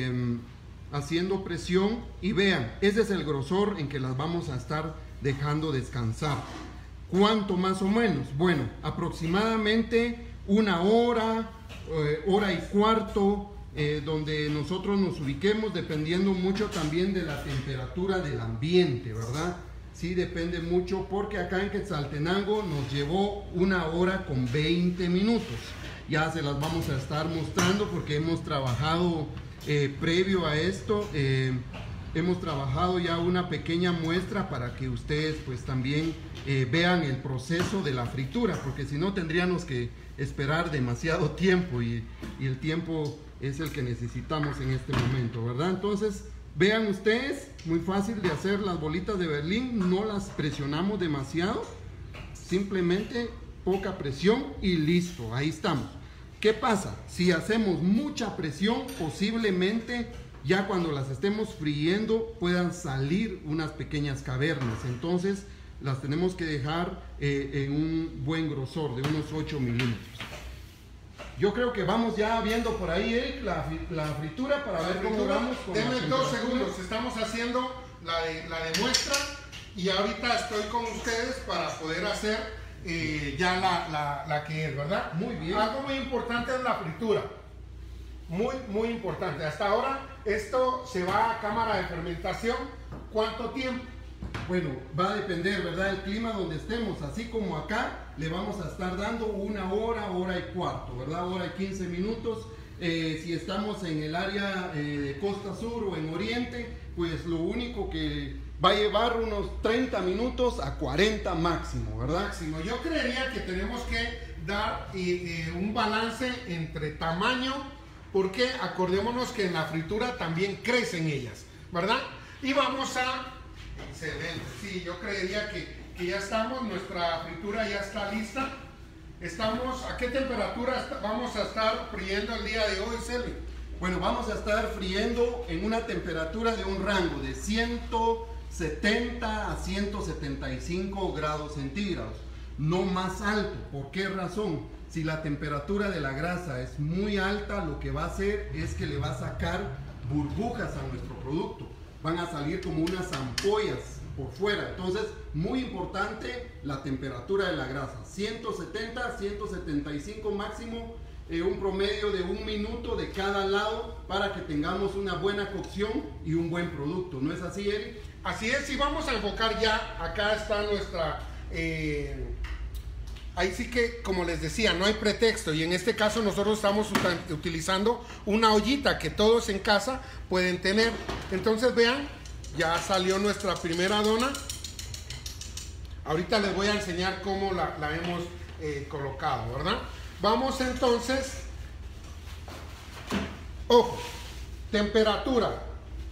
haciendo presión. Y vean, ese es el grosor en que las vamos a estar dejando descansar. ¿Cuánto más o menos? Bueno, aproximadamente una hora, hora y cuarto, donde nosotros nos ubiquemos, dependiendo mucho también de la temperatura del ambiente, ¿verdad? Sí, depende mucho, porque acá en Quetzaltenango nos llevó 1 hora con 20 minutos. Ya se las vamos a estar mostrando porque hemos trabajado previo a esto, hemos trabajado ya una pequeña muestra para que ustedes pues también vean el proceso de la fritura, porque si no tendríamos que esperar demasiado tiempo y el tiempo es el que necesitamos en este momento, ¿verdad? Entonces, vean ustedes, muy fácil de hacer las bolitas de Berlín, no las presionamos demasiado, simplemente poca presión y listo, ahí estamos. ¿Qué pasa? Si hacemos mucha presión, posiblemente ya cuando las estemos friendo puedan salir unas pequeñas cavernas, entonces las tenemos que dejar en un buen grosor de unos 8 milímetros. Yo creo que vamos ya viendo por ahí, Eric, la fritura para ver cómo vamos con la Denme 2 temperatura. segundos, estamos haciendo la de muestra y ahorita estoy con ustedes para poder hacer ya la que es, ¿verdad? Muy bien. Algo muy importante es la fritura. Muy importante. Hasta ahora esto se va a cámara de fermentación. ¿Cuánto tiempo? Bueno, va a depender, ¿verdad? El clima donde estemos, así como acá, le vamos a estar dando 1 hora, hora y cuarto, ¿verdad? Hora y 15 minutos. Si estamos en el área de costa sur o en oriente, pues lo único que va a llevar unos 30 minutos a 40 máximo, ¿verdad? Máximo. Yo creería que tenemos que dar un balance entre tamaño, porque acordémonos que en la fritura también crecen ellas, ¿verdad? Y vamos a... Excelente, sí, yo creería que ya estamos, nuestra fritura ya está lista. Estamos, ¿a qué temperatura vamos a estar friendo el día de hoy, Selvi? Bueno, vamos a estar friendo en una temperatura de un rango de 170 a 175 grados centígrados, no más alto. ¿Por qué razón? Si la temperatura de la grasa es muy alta, lo que va a hacer es que le va a sacar burbujas a nuestro producto. Van a salir como unas ampollas por fuera. Entonces, muy importante la temperatura de la grasa. 170, 175 máximo, un promedio de 1 minuto de cada lado para que tengamos una buena cocción y un buen producto. ¿No es así, Eric? Así es, y vamos a enfocar ya, acá está nuestra... ahí sí que, como les decía, no hay pretexto, y en este caso nosotros estamos utilizando una ollita que todos en casa pueden tener. Entonces vean, ya salió nuestra primera dona. Ahorita les voy a enseñar cómo la hemos colocado, ¿verdad? Vamos entonces, ojo, temperatura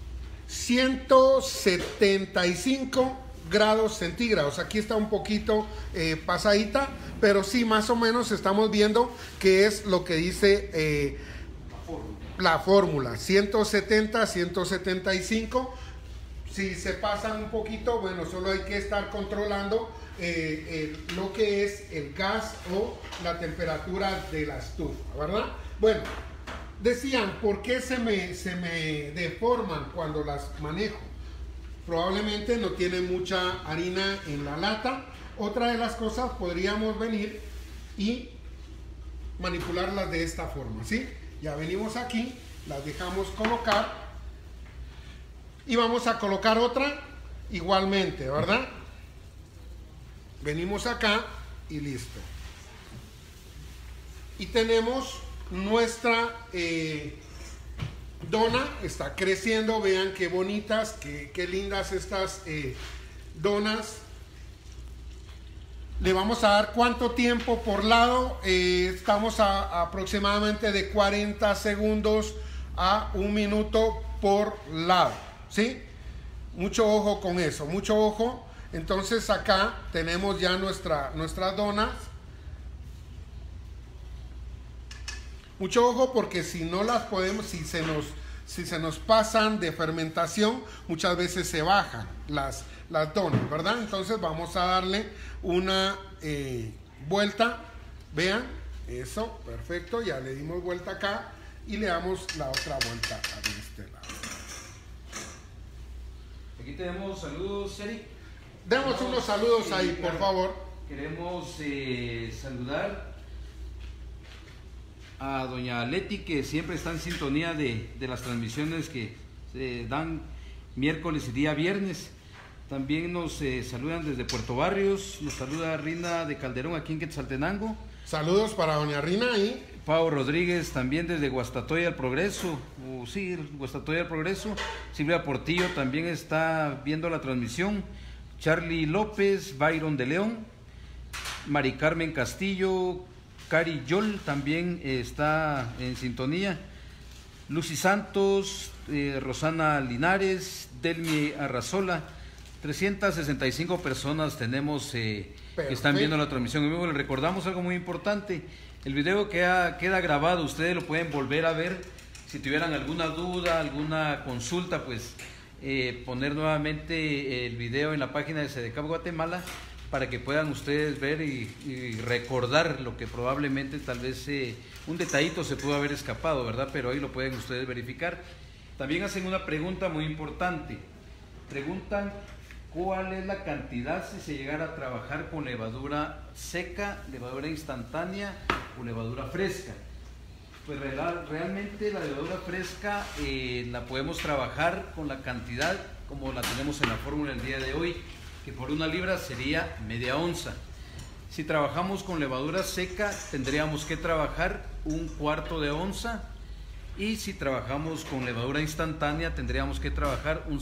175 grados centígrados. Aquí está un poquito pasadita, pero sí, más o menos estamos viendo que es lo que dice la fórmula, 170, 175. Si se pasan un poquito, bueno, solo hay que estar controlando lo que es el gas o la temperatura de la estufa, ¿verdad? Bueno, decían, ¿por qué se me deforman cuando las manejo? Probablemente no tienen mucha harina en la lata. Otra de las cosas, podríamos venir y manipularlas de esta forma, ¿sí? Ya venimos aquí, las dejamos colocar y vamos a colocar otra igualmente, ¿verdad? Venimos acá y listo. Y tenemos nuestra dona, está creciendo, vean qué bonitas, qué lindas estas donas. Le vamos a dar cuánto tiempo por lado, estamos a aproximadamente de 40 segundos a 1 minuto por lado, ¿sí? Mucho ojo con eso, mucho ojo. Entonces acá tenemos ya nuestras donas. Mucho ojo porque si no las podemos, si se nos pasan de fermentación, muchas veces se bajan las donas, ¿verdad? Entonces vamos a darle una vuelta. Vean, eso, perfecto, ya le dimos vuelta acá y le damos la otra vuelta a este lado. Aquí tenemos saludos, Eric. Demos unos saludos ahí, por favor. Queremos saludar a doña Leti, que siempre está en sintonía de las transmisiones que se dan miércoles y día viernes. También nos saludan desde Puerto Barrios, nos saluda Rina de Calderón aquí en Quetzaltenango. Saludos para doña Rina y Pau Rodríguez también desde Guastatoya al Progreso, Guastatoya al Progreso. Silvia Portillo también está viendo la transmisión. Charlie López, Byron de León, Mari Carmen Castillo, Cari Yol también está en sintonía. Lucy Santos, Rosana Linares, Delmi Arrazola. 365 personas tenemos que están viendo la transmisión en vivo. Les recordamos algo muy importante: el video queda grabado, ustedes lo pueden volver a ver. Si tuvieran alguna duda, alguna consulta, pues poner nuevamente el video en la página de SEDECAP Guatemala para que puedan ustedes ver y recordar lo que probablemente tal vez un detallito se pudo haber escapado, ¿verdad? Pero ahí lo pueden ustedes verificar. También hacen una pregunta muy importante. Preguntan cuál es la cantidad si se llegara a trabajar con levadura seca, levadura instantánea o levadura fresca. Pues realmente la levadura fresca la podemos trabajar con la cantidad como la tenemos en la fórmula el día de hoy, que por 1 libra sería media onza. Si trabajamos con levadura seca tendríamos que trabajar 1/4 de onza, y si trabajamos con levadura instantánea tendríamos que trabajar un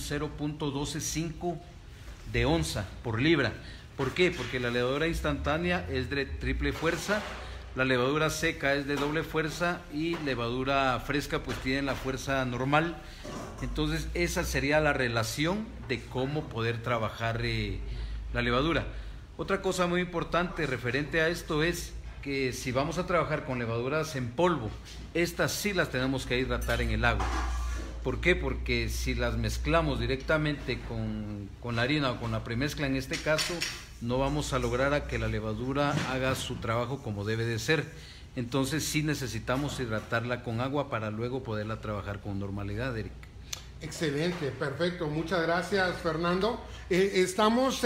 0.125 de onza por libra. ¿Por qué? Porque la levadura instantánea es de triple fuerza, la levadura seca es de doble fuerza y levadura fresca pues tiene la fuerza normal. Entonces esa sería la relación de cómo poder trabajar la levadura. Otra cosa muy importante referente a esto es que si vamos a trabajar con levaduras en polvo, estas sí las tenemos que hidratar en el agua. ¿Por qué? Porque si las mezclamos directamente con la harina o con la premezcla en este caso, no vamos a lograr a que la levadura haga su trabajo como debe de ser. Entonces sí necesitamos hidratarla con agua para luego poderla trabajar con normalidad, Eric. Excelente, perfecto, muchas gracias, Fernando. Estamos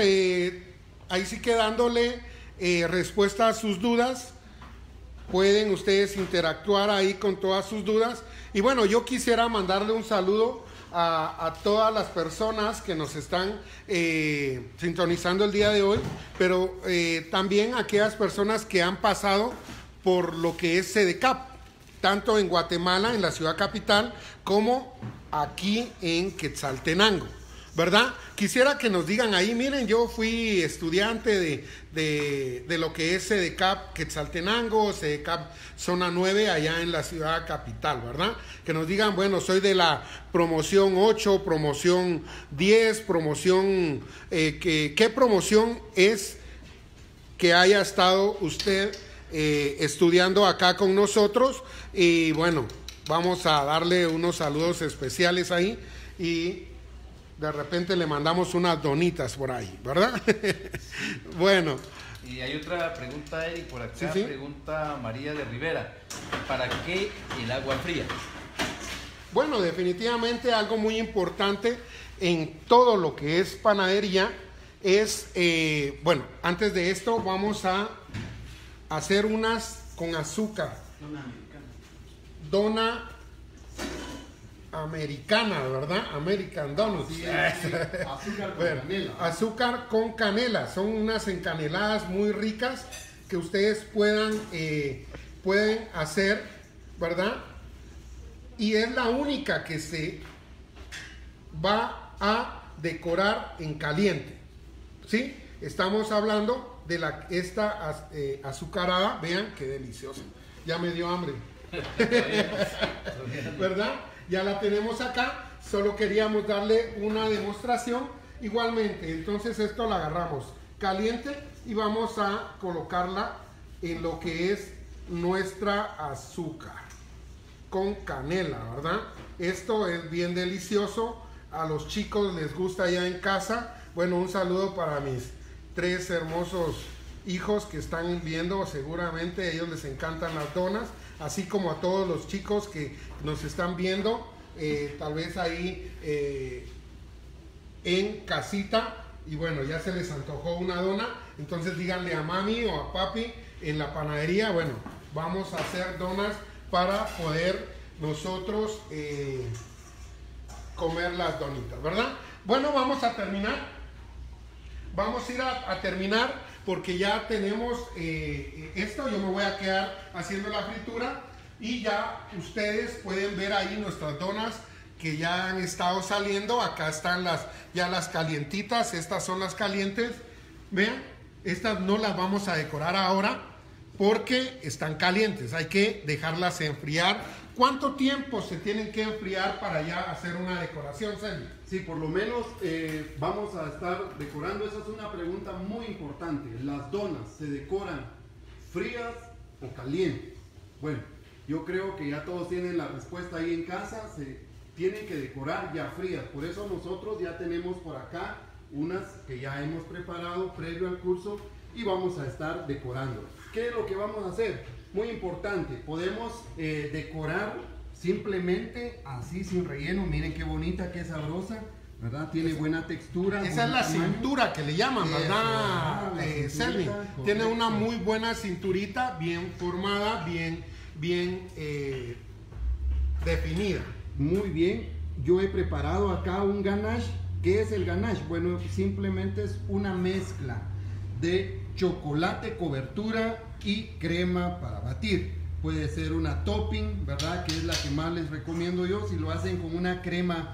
ahí sí que dándole respuesta a sus dudas. Pueden ustedes interactuar ahí con todas sus dudas. Y bueno, yo quisiera mandarle un saludo a todas las personas que nos están sintonizando el día de hoy, pero también a aquellas personas que han pasado por lo que es SEDECAP, tanto en Guatemala, en la ciudad capital, como aquí en Quetzaltenango, ¿verdad? Quisiera que nos digan ahí, miren, yo fui estudiante de lo que es SEDECAP Quetzaltenango, SEDECAP Zona 9, allá en la ciudad capital, ¿verdad? Que nos digan, bueno, soy de la promoción 8, promoción 10, promoción, ¿qué promoción es que haya estado usted estudiando acá con nosotros? Y bueno, vamos a darle unos saludos especiales ahí y de repente le mandamos unas donitas por ahí, ¿verdad? Bueno, Y hay otra pregunta, Eric, por acá. Sí, sí. Pregunta María de Rivera. ¿Para qué el agua fría? Bueno, definitivamente algo muy importante en todo lo que es panadería es, bueno, antes de esto vamos a hacer unas con azúcar. Dona americana, ¿verdad? American Donuts. Sí, azúcar con Bueno, canela. azúcar con canela. Son unas encaneladas muy ricas que ustedes pueden hacer, ¿verdad? Y es la única que se va a decorar en caliente, ¿sí? Estamos hablando de esta azucarada. Vean qué deliciosa. Ya me dio hambre. ¿Verdad? Ya la tenemos acá. Solo queríamos darle una demostración. Igualmente, entonces esto la agarramos caliente y vamos a colocarla en lo que es nuestra azúcar con canela, ¿verdad? Esto es bien delicioso. A los chicos les gusta ya en casa. Bueno, un saludo para mis 3 hermosos hijos que están viendo. Seguramente a ellos les encantan las donas, así como a todos los chicos que nos están viendo, tal vez ahí en casita. Y bueno, ya se les antojó una dona, entonces díganle a mami o a papi en la panadería, bueno, vamos a hacer donas para poder nosotros comer las donitas, ¿verdad? Bueno, vamos a terminar. Vamos a ir a terminar porque ya tenemos esto. Yo me voy a quedar haciendo la fritura y ya ustedes pueden ver ahí nuestras donas que ya han estado saliendo. Acá están ya las calientitas. Estas son las calientes. Vean, estas no las vamos a decorar ahora porque están calientes. Hay que dejarlas enfriar. ¿Cuánto tiempo se tienen que enfriar para ya hacer una decoración, Selvi? Sí, por lo menos vamos a estar decorando. Esa es una pregunta muy importante. ¿Las donas se decoran frías o calientes? Bueno, yo creo que ya todos tienen la respuesta ahí en casa. Se tienen que decorar ya frías. Por eso nosotros ya tenemos por acá unas que ya hemos preparado previo al curso y vamos a estar decorando. ¿Qué es lo que vamos a hacer? Muy importante, podemos decorar simplemente así sin relleno. Miren qué bonita, qué sabrosa, ¿verdad? Tiene buena textura. Esa es la cintura que le llaman, ¿verdad, Selvi? Tiene una muy buena cinturita, bien formada, bien definida. Muy bien, yo he preparado acá un ganache. ¿Qué es el ganache? Bueno, simplemente es una mezcla de chocolate, cobertura y crema para batir. Puede ser una topping, ¿verdad? Que es la que más les recomiendo yo. Si lo hacen con una crema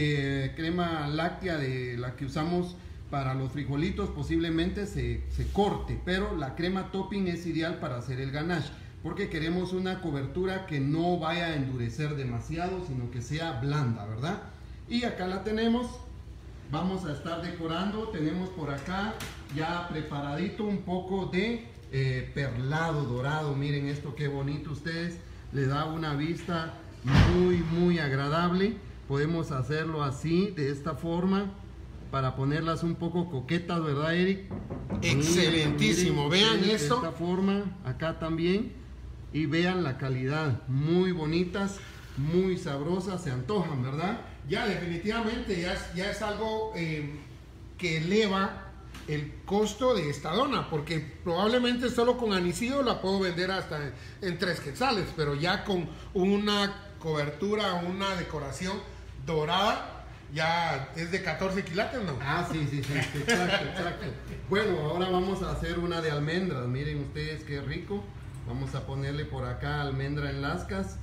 láctea de la que usamos para los frijolitos, posiblemente se corte, pero la crema topping es ideal para hacer el ganache, porque queremos una cobertura que no vaya a endurecer demasiado, sino que sea blanda, ¿verdad? Y acá la tenemos. Vamos a estar decorando. Tenemos por acá ya preparadito un poco de perlado dorado. Miren esto, qué bonito. Ustedes le da una vista muy agradable. Podemos hacerlo así, de esta forma, para ponerlas un poco coquetas, ¿verdad, Eric? Excelentísimo. Vean de esto. esta forma, acá también. Y vean la calidad, muy bonitas, muy sabrosas, se antojan, ¿verdad? Ya definitivamente ya es algo que eleva el costo de esta dona, porque probablemente solo con anisillo la puedo vender hasta en 3 quetzales, pero ya con una cobertura, una decoración dorada, ya es de 14 quilates, ¿no? Ah, sí, exacto. Bueno, ahora vamos a hacer una de almendras. Miren ustedes qué rico. Vamos a ponerle por acá almendra en lascas.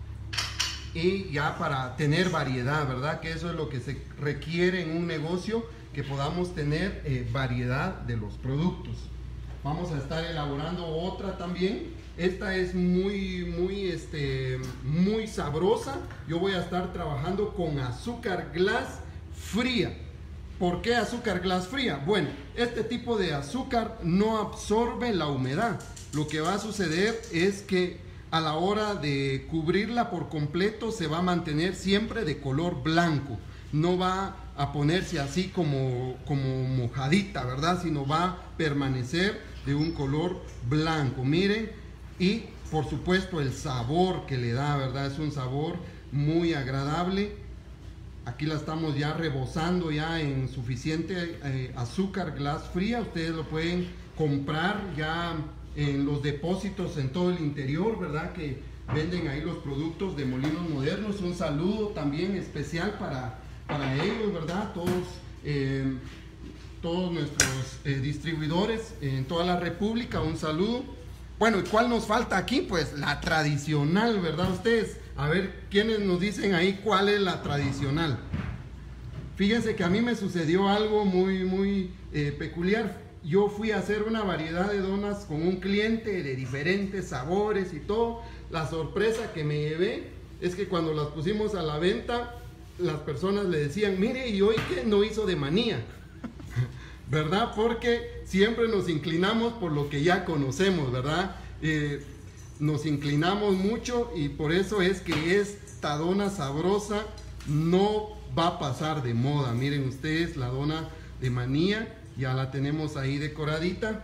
Y ya para tener variedad, ¿verdad? Que eso es lo que se requiere en un negocio, que podamos tener variedad de los productos. Vamos a estar elaborando otra también. Esta es muy sabrosa. Yo voy a estar trabajando con azúcar glass fría. ¿Por qué azúcar glass fría? Bueno, este tipo de azúcar no absorbe la humedad. Lo que va a suceder es que a la hora de cubrirla por completo se va a mantener siempre de color blanco. No va a ponerse así como mojadita, ¿verdad? Sino va a permanecer de un color blanco, miren, y por supuesto el sabor que le da, ¿verdad? Es un sabor muy agradable. Aquí la estamos ya rebozando ya en suficiente azúcar glass fría. Ustedes lo pueden comprar ya en los depósitos en todo el interior, ¿verdad? Que venden ahí los productos de Molinos Modernos. Un saludo también especial para ellos, ¿verdad? Todos nuestros distribuidores en toda la República, un saludo. Bueno, ¿y cuál nos falta aquí? Pues la tradicional, ¿verdad? Ustedes, a ver, ¿quiénes nos dicen ahí cuál es la tradicional? Fíjense que a mí me sucedió algo muy peculiar. Yo fui a hacer una variedad de donas con un cliente de diferentes sabores y todo. La sorpresa que me llevé es que cuando las pusimos a la venta, las personas le decían, mire, ¿y hoy qué no hizo de manía? ¿Verdad? Porque siempre nos inclinamos por lo que ya conocemos, ¿verdad? Nos inclinamos mucho y por eso es que esta dona sabrosa no va a pasar de moda. Miren ustedes, la dona de manía, ya la tenemos ahí decoradita.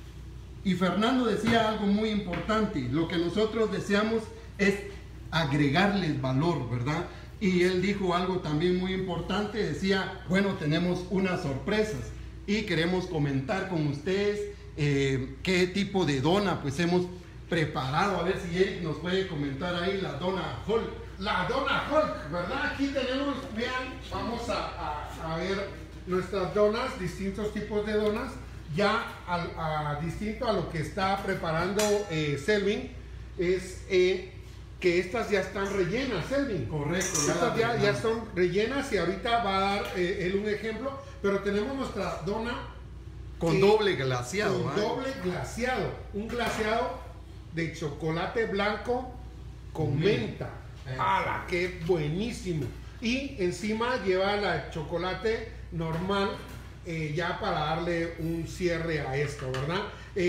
Y Fernando decía algo muy importante, lo que nosotros deseamos es agregarles valor, ¿verdad? Y él dijo algo también muy importante, decía, bueno, tenemos unas sorpresas y queremos comentar con ustedes qué tipo de dona pues hemos preparado. A ver si Eric nos puede comentar ahí la dona Hulk. La dona Hulk, ¿verdad? Aquí tenemos, vean, vamos a ver nuestras donas, distintos tipos de donas, ya distinto a lo que está preparando Selvin, es que estas ya están rellenas, Selvin. Correcto. Estas ya son rellenas y ahorita va a dar él un ejemplo, pero tenemos nuestra dona con doble glaseado. Con doble glaseado, un glaseado de chocolate blanco con menta. ¡Hala! ¡Qué buenísimo! Y encima lleva la chocolate normal, ya para darle un cierre a esto, ¿verdad?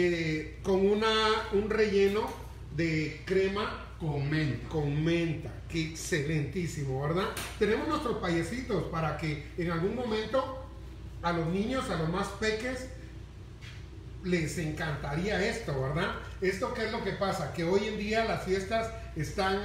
Con un relleno de crema con menta. ¡Qué excelentísimo!, ¿verdad? Tenemos nuestros payecitos para que en algún momento a los niños, a los más peques, les encantaría esto, ¿verdad? Esto, ¿qué es lo que pasa? Que hoy en día las fiestas están,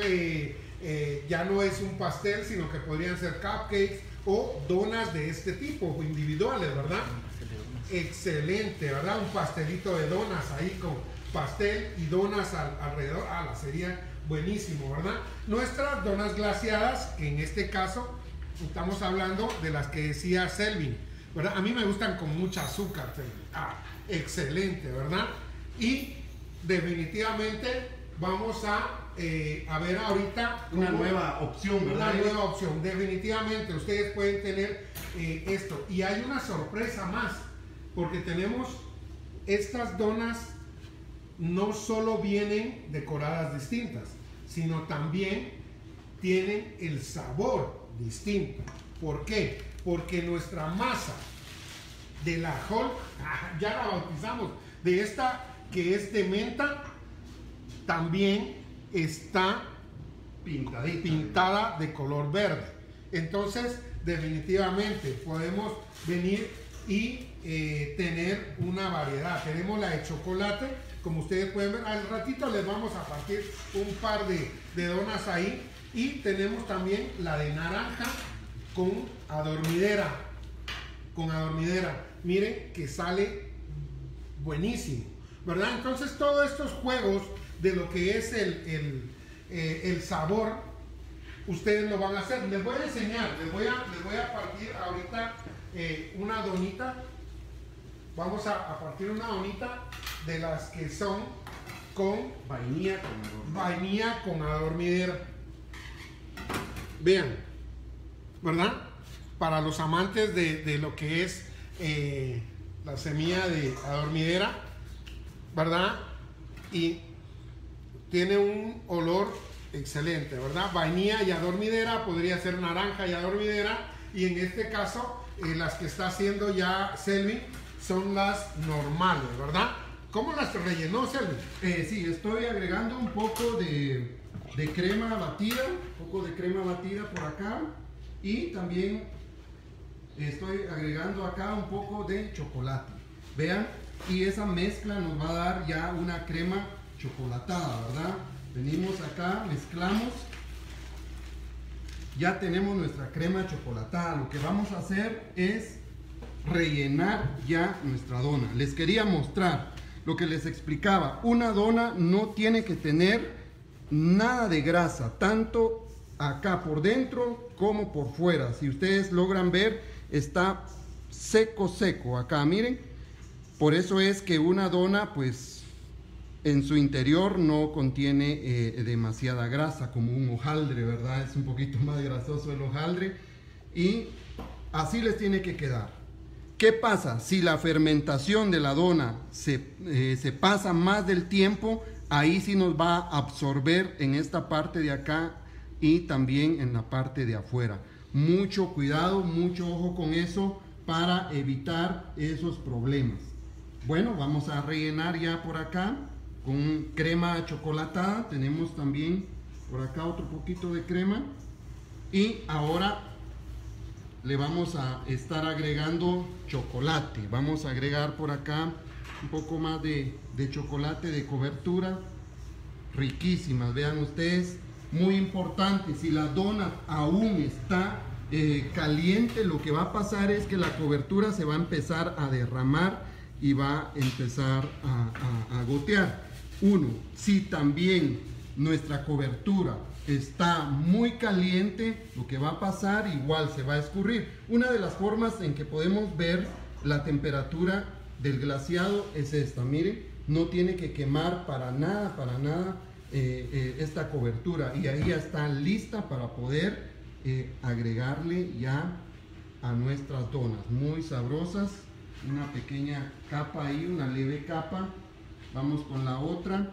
ya no es un pastel, sino que podrían ser cupcakes o donas de este tipo, individuales, ¿verdad? Excelente, ¿verdad? Un pastelito de donas ahí con pastel y donas alrededor, sería buenísimo, ¿verdad? Nuestras donas glaseadas, que en este caso estamos hablando de las que decía Selvin, ¿verdad? A mí me gustan con mucha azúcar, Selvin. Excelente, ¿verdad? Y definitivamente vamos a ver ahorita una nueva opción, ¿verdad? Una nueva opción. Definitivamente ustedes pueden tener esto. Y hay una sorpresa más, porque tenemos estas donas, no solo vienen decoradas distintas, sino también tienen el sabor distinto. ¿Por qué? Porque nuestra masa de la Hulk, ya la bautizamos, de esta que es de menta, también está pintada de color verde. Entonces, definitivamente podemos venir y tener una variedad. Tenemos la de chocolate, como ustedes pueden ver. Al ratito les vamos a partir un par de donas ahí. Y tenemos también la de naranja con adormidera. Miren que sale buenísimo, ¿verdad? Entonces todos estos juegos de lo que es el sabor, ustedes lo van a hacer. Les voy a enseñar, les voy a partir ahorita una donita. Vamos a partir una donita de las que son con vainilla con adormidera. Vean, ¿verdad? Para los amantes de lo que es la semilla de adormidera, ¿verdad? Y tiene un olor excelente, ¿verdad? Vainilla y adormidera, podría ser naranja y adormidera, y en este caso las que está haciendo ya Selvin son las normales, ¿verdad? ¿Cómo las rellenó, Selvin? Sí, estoy agregando un poco de crema batida, por acá, y también estoy agregando acá un poco de chocolate. Vean, y esa mezcla nos va a dar ya una crema chocolatada, ¿verdad? Venimos acá, mezclamos, ya tenemos nuestra crema chocolatada. Lo que vamos a hacer es rellenar ya nuestra dona. Les quería mostrar lo que les explicaba. Una dona no tiene que tener nada de grasa, tanto acá por dentro como por fuera. Si ustedes logran ver, está seco acá, miren. Por eso es que una dona, pues en su interior no contiene demasiada grasa, como un hojaldre, ¿verdad? Es un poquito más grasoso el hojaldre, y así les tiene que quedar. ¿Qué pasa? Si la fermentación de la dona se pasa más del tiempo, ahí sí nos va a absorber en esta parte de acá y también en la parte de afuera. Mucho cuidado, mucho ojo con eso para evitar esos problemas. Bueno, vamos a rellenar ya por acá con crema chocolatada. Tenemos también por acá otro poquito de crema. Y ahora le vamos a estar agregando chocolate. Vamos a agregar por acá un poco más de chocolate de cobertura. Riquísimas, vean ustedes. Muy importante, si la dona aún está caliente, lo que va a pasar es que la cobertura se va a empezar a derramar y va a empezar a gotear. Uno, si también nuestra cobertura está muy caliente, lo que va a pasar igual se va a escurrir. Una de las formas en que podemos ver la temperatura del glaseado es esta, miren, no tiene que quemar para nada esta cobertura, y ahí ya está lista para poder agregarle ya a nuestras donas muy sabrosas. Una pequeña capa ahí, una leve capa. Vamos con la otra.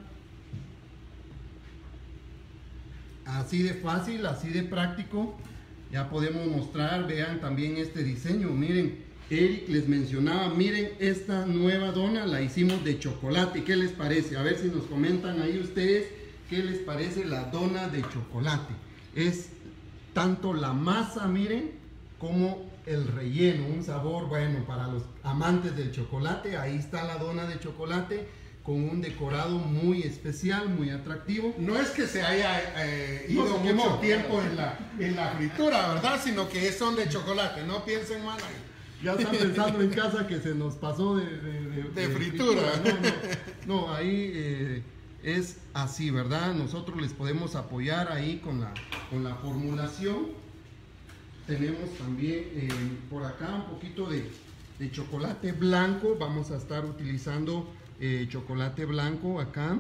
Así de fácil, así de práctico. Ya podemos mostrar, vean también este diseño. Miren, Eric les mencionaba, miren esta nueva dona, la hicimos de chocolate. ¿Qué les parece? A ver si nos comentan ahí ustedes qué les parece la dona de chocolate. Es tanto la masa, miren, como el relleno, un sabor bueno para los amantes del chocolate. Ahí está la dona de chocolate con un decorado muy especial, muy atractivo. No es que se haya ido mucho tiempo en la fritura, ¿verdad? Sino que son de chocolate, no piensen mal ahí. Ya están pensando en casa que se nos pasó de fritura. No, ahí es así, ¿verdad? Nosotros les podemos apoyar ahí con la formulación. Tenemos también por acá un poquito de chocolate blanco. Vamos a estar utilizando chocolate blanco acá.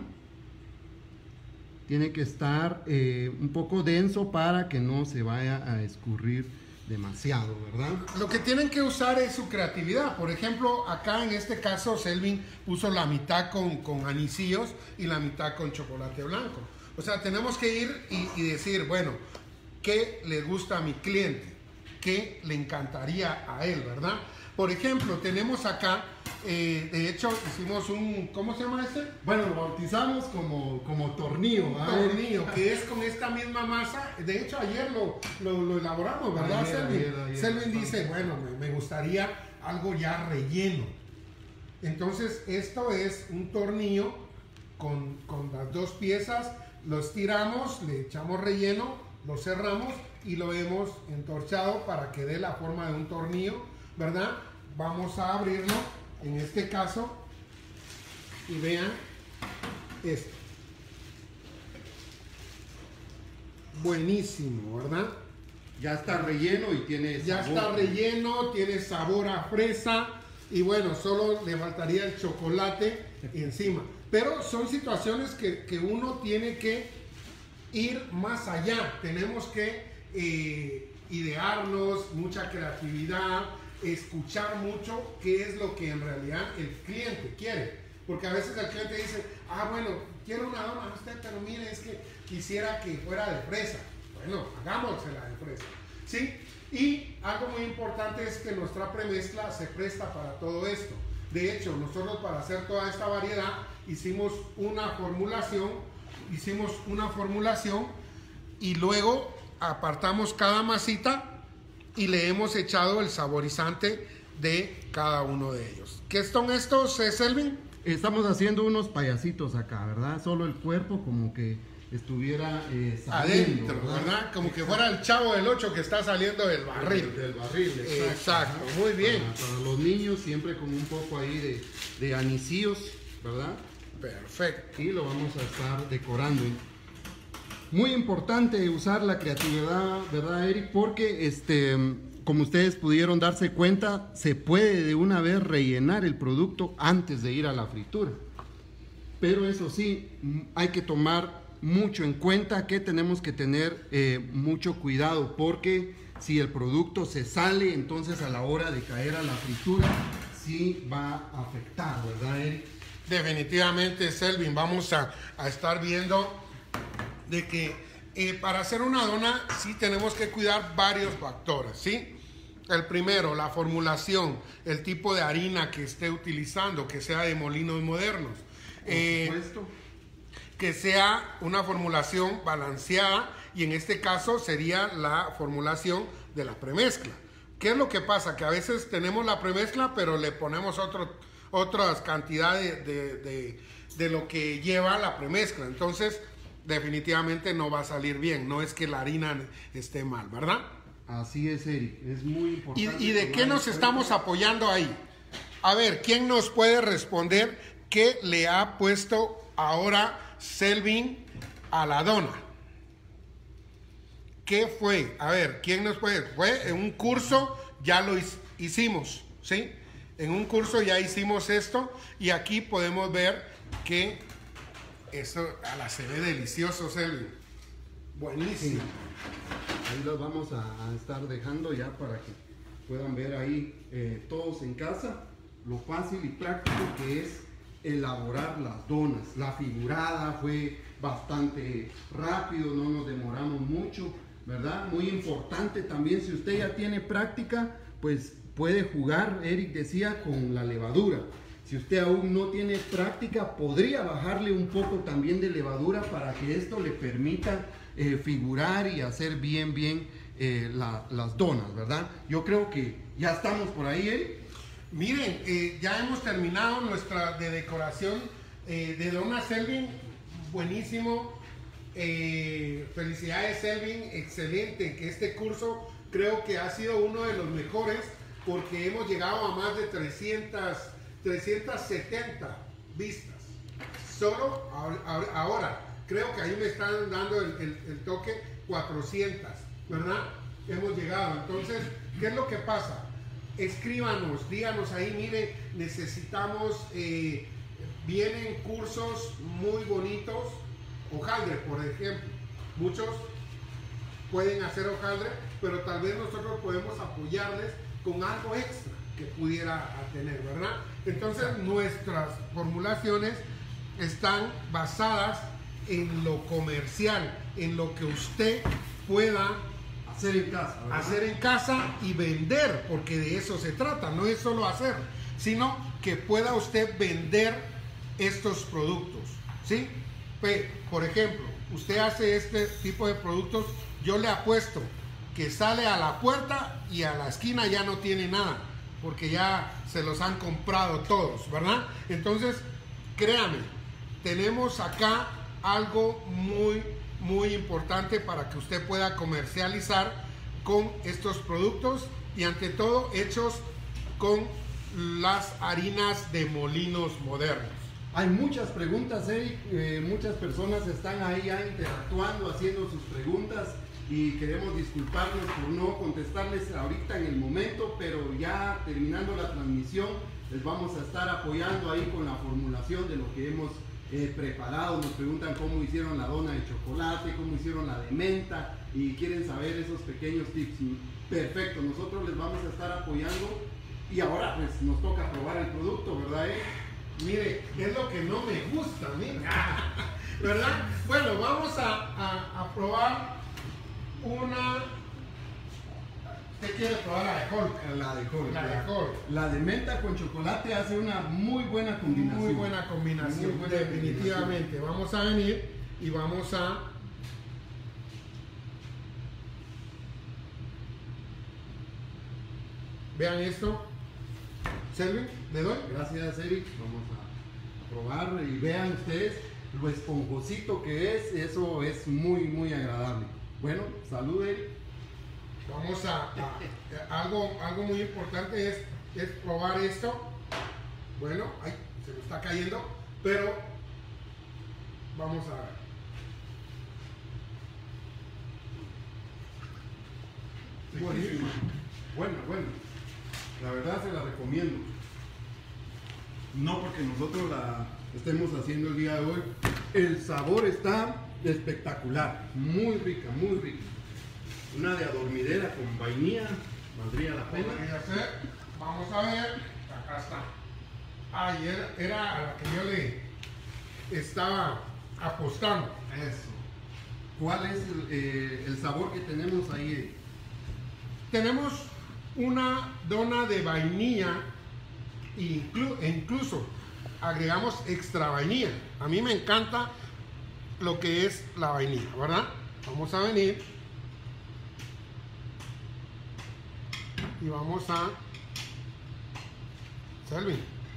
Tiene que estar un poco denso para que no se vaya a escurrir demasiado, ¿verdad? Lo que tienen que usar es su creatividad. Por ejemplo, acá en este caso Selvin puso la mitad con anisillos y la mitad con chocolate blanco. O sea, tenemos que ir y decir, bueno, ¿qué le gusta a mi cliente? ¿Qué le encantaría a él, verdad? Por ejemplo, tenemos acá, de hecho, hicimos un, ¿cómo se llama este? Bueno, lo bautizamos como tornillo. Un tornillo, que es con esta misma masa. De hecho, ayer lo elaboramos, ¿verdad, Selvin? Selvin dice, bueno, me gustaría algo ya relleno. Entonces, esto es un tornillo con las dos piezas. Lo estiramos, le echamos relleno, lo cerramos y lo hemos entorchado para que dé la forma de un tornillo, ¿verdad? Vamos a abrirlo en este caso y vean esto. Buenísimo, ¿verdad? Ya está relleno y tiene sabor. Ya está relleno, tiene sabor a fresa y bueno, solo le faltaría el chocolate encima. Pero son situaciones que uno tiene que ir más allá. Tenemos que idearnos, mucha creatividad, escuchar mucho qué es lo que en realidad el cliente quiere, porque a veces el cliente dice, bueno, quiero una dona usted, pero mire, es que quisiera que fuera de fresa. Bueno, hagámosela de fresa, ¿sí? Y algo muy importante es que nuestra premezcla se presta para todo esto. De hecho, nosotros para hacer toda esta variedad hicimos una formulación y luego apartamos cada masita y le hemos echado el saborizante de cada uno de ellos. ¿Qué son estos, Selvin? Estamos haciendo unos payasitos acá, ¿verdad? Solo el cuerpo como que estuviera saliendo, adentro, ¿verdad? Como que fuera el Chavo del 8 que está saliendo del barril. Del barril, exacto. Muy bien. Para los niños siempre con un poco ahí de anisíos, ¿verdad? Perfecto. Y lo vamos a estar decorando. Muy importante usar la creatividad, ¿verdad, Eric? Porque como ustedes pudieron darse cuenta, se puede de una vez rellenar el producto antes de ir a la fritura. Pero eso sí, hay que tomar mucho en cuenta que tenemos que tener mucho cuidado, porque si el producto se sale, entonces a la hora de caer a la fritura, sí va a afectar, ¿verdad, Eric? Definitivamente, Selvin, vamos a estar viendo de que para hacer una dona sí tenemos que cuidar varios factores, ¿sí? El primero, la formulación, el tipo de harina que esté utilizando, que sea de Molinos Modernos. Por supuesto. Que sea una formulación balanceada, y en este caso sería la formulación de la premezcla. ¿Qué es lo que pasa? Que a veces tenemos la premezcla, pero le ponemos otras cantidades de lo que lleva la premezcla. Entonces, definitivamente no va a salir bien. No es que la harina esté mal, ¿verdad? Así es, Eric. Es muy importante. ¿Y de qué nos estamos apoyando ahí? A ver, ¿quién nos puede responder qué le ha puesto ahora Selvin a la dona? ¿Qué fue? A ver, ¿quién nos puede? Fue en un curso, ya lo hicimos, ¿sí? En un curso ya hicimos esto, y aquí podemos ver que esto se ve delicioso, Selvin. Buenísimo. Ahí los vamos a estar dejando ya para que puedan ver ahí todos en casa lo fácil y práctico que es elaborar las donas. La figurada fue bastante rápido, no nos demoramos mucho, ¿verdad? Muy importante también, si usted ya tiene práctica, pues puede jugar, Eric decía, con la levadura. Si usted aún no tiene práctica, podría bajarle un poco también de levadura para que esto le permita figurar y hacer bien las donas, ¿verdad? Yo creo que ya estamos por ahí, Eric. Miren, ya hemos terminado nuestra decoración de dona, Selvin. Buenísimo. Felicidades, Selvin. Excelente. Que este curso creo que ha sido uno de los mejores, porque hemos llegado a más de 370 vistas. Solo ahora. Creo que ahí me están dando el toque 400, ¿verdad? Hemos llegado. Entonces, ¿qué es lo que pasa? Escríbanos, díganos ahí, mire, necesitamos, vienen cursos muy bonitos, hojaldre, por ejemplo. Muchos pueden hacer hojaldre, pero tal vez nosotros podemos apoyarles con algo extra que pudiera tener, ¿verdad? Entonces, nuestras formulaciones están basadas en lo comercial, en lo que usted pueda hacer en casa, ¿verdad? Hacer en casa y vender, porque de eso se trata. No es solo hacer, sino que pueda usted vender estos productos, ¿sí? Por ejemplo, usted hace este tipo de productos, yo le apuesto que sale a la puerta y a la esquina ya no tiene nada, porque ya se los han comprado todos, ¿verdad? Entonces, créame, tenemos acá algo muy importante para que usted pueda comercializar con estos productos, y ante todo hechos con las harinas de Molinos Modernos. Hay muchas preguntas, Eric, muchas personas están ahí ya interactuando, haciendo sus preguntas, y queremos disculparnos por no contestarles ahorita en el momento, pero ya terminando la transmisión les vamos a estar apoyando ahí con la formulación de lo que hemos preparado. Nos preguntan cómo hicieron la dona de chocolate, cómo hicieron la de menta, y quieren saber esos pequeños tips. Perfecto, nosotros les vamos a estar apoyando, y ahora pues nos toca probar el producto, ¿verdad? Mire, es lo que no me gusta a mí, ¿verdad? Bueno, vamos a probar una. ¿Usted quiere probar la de Hulk? La de Hulk. La de Hulk. La de menta con chocolate hace una muy buena combinación. Muy buena combinación, muy buena, definitivamente. Combinación. Vamos a venir y vamos a vean esto. Selvin, le doy. Gracias, Eric. Vamos a probar y vean ustedes lo esponjosito que es. Eso es muy, muy agradable. Bueno, salud, Eric. Vamos algo muy importante es probar esto. Bueno, ay, se me está cayendo, pero vamos a ver. Buenísimo. Bueno. La verdad se la recomiendo. No porque nosotros la estemos haciendo el día de hoy. El sabor está espectacular. Muy rica, muy rica. Una de adormidera con vainilla valdría la pena. Podría ser. Vamos a ver. Acá está. Ay, era a la que yo le estaba apostando. Eso. ¿Cuál es el sabor que tenemos ahí? Tenemos una dona de vainilla e incluso agregamos extra vainilla. A mí me encanta lo que es la vainilla, ¿verdad? Vamos a venir y vamos a Selvin.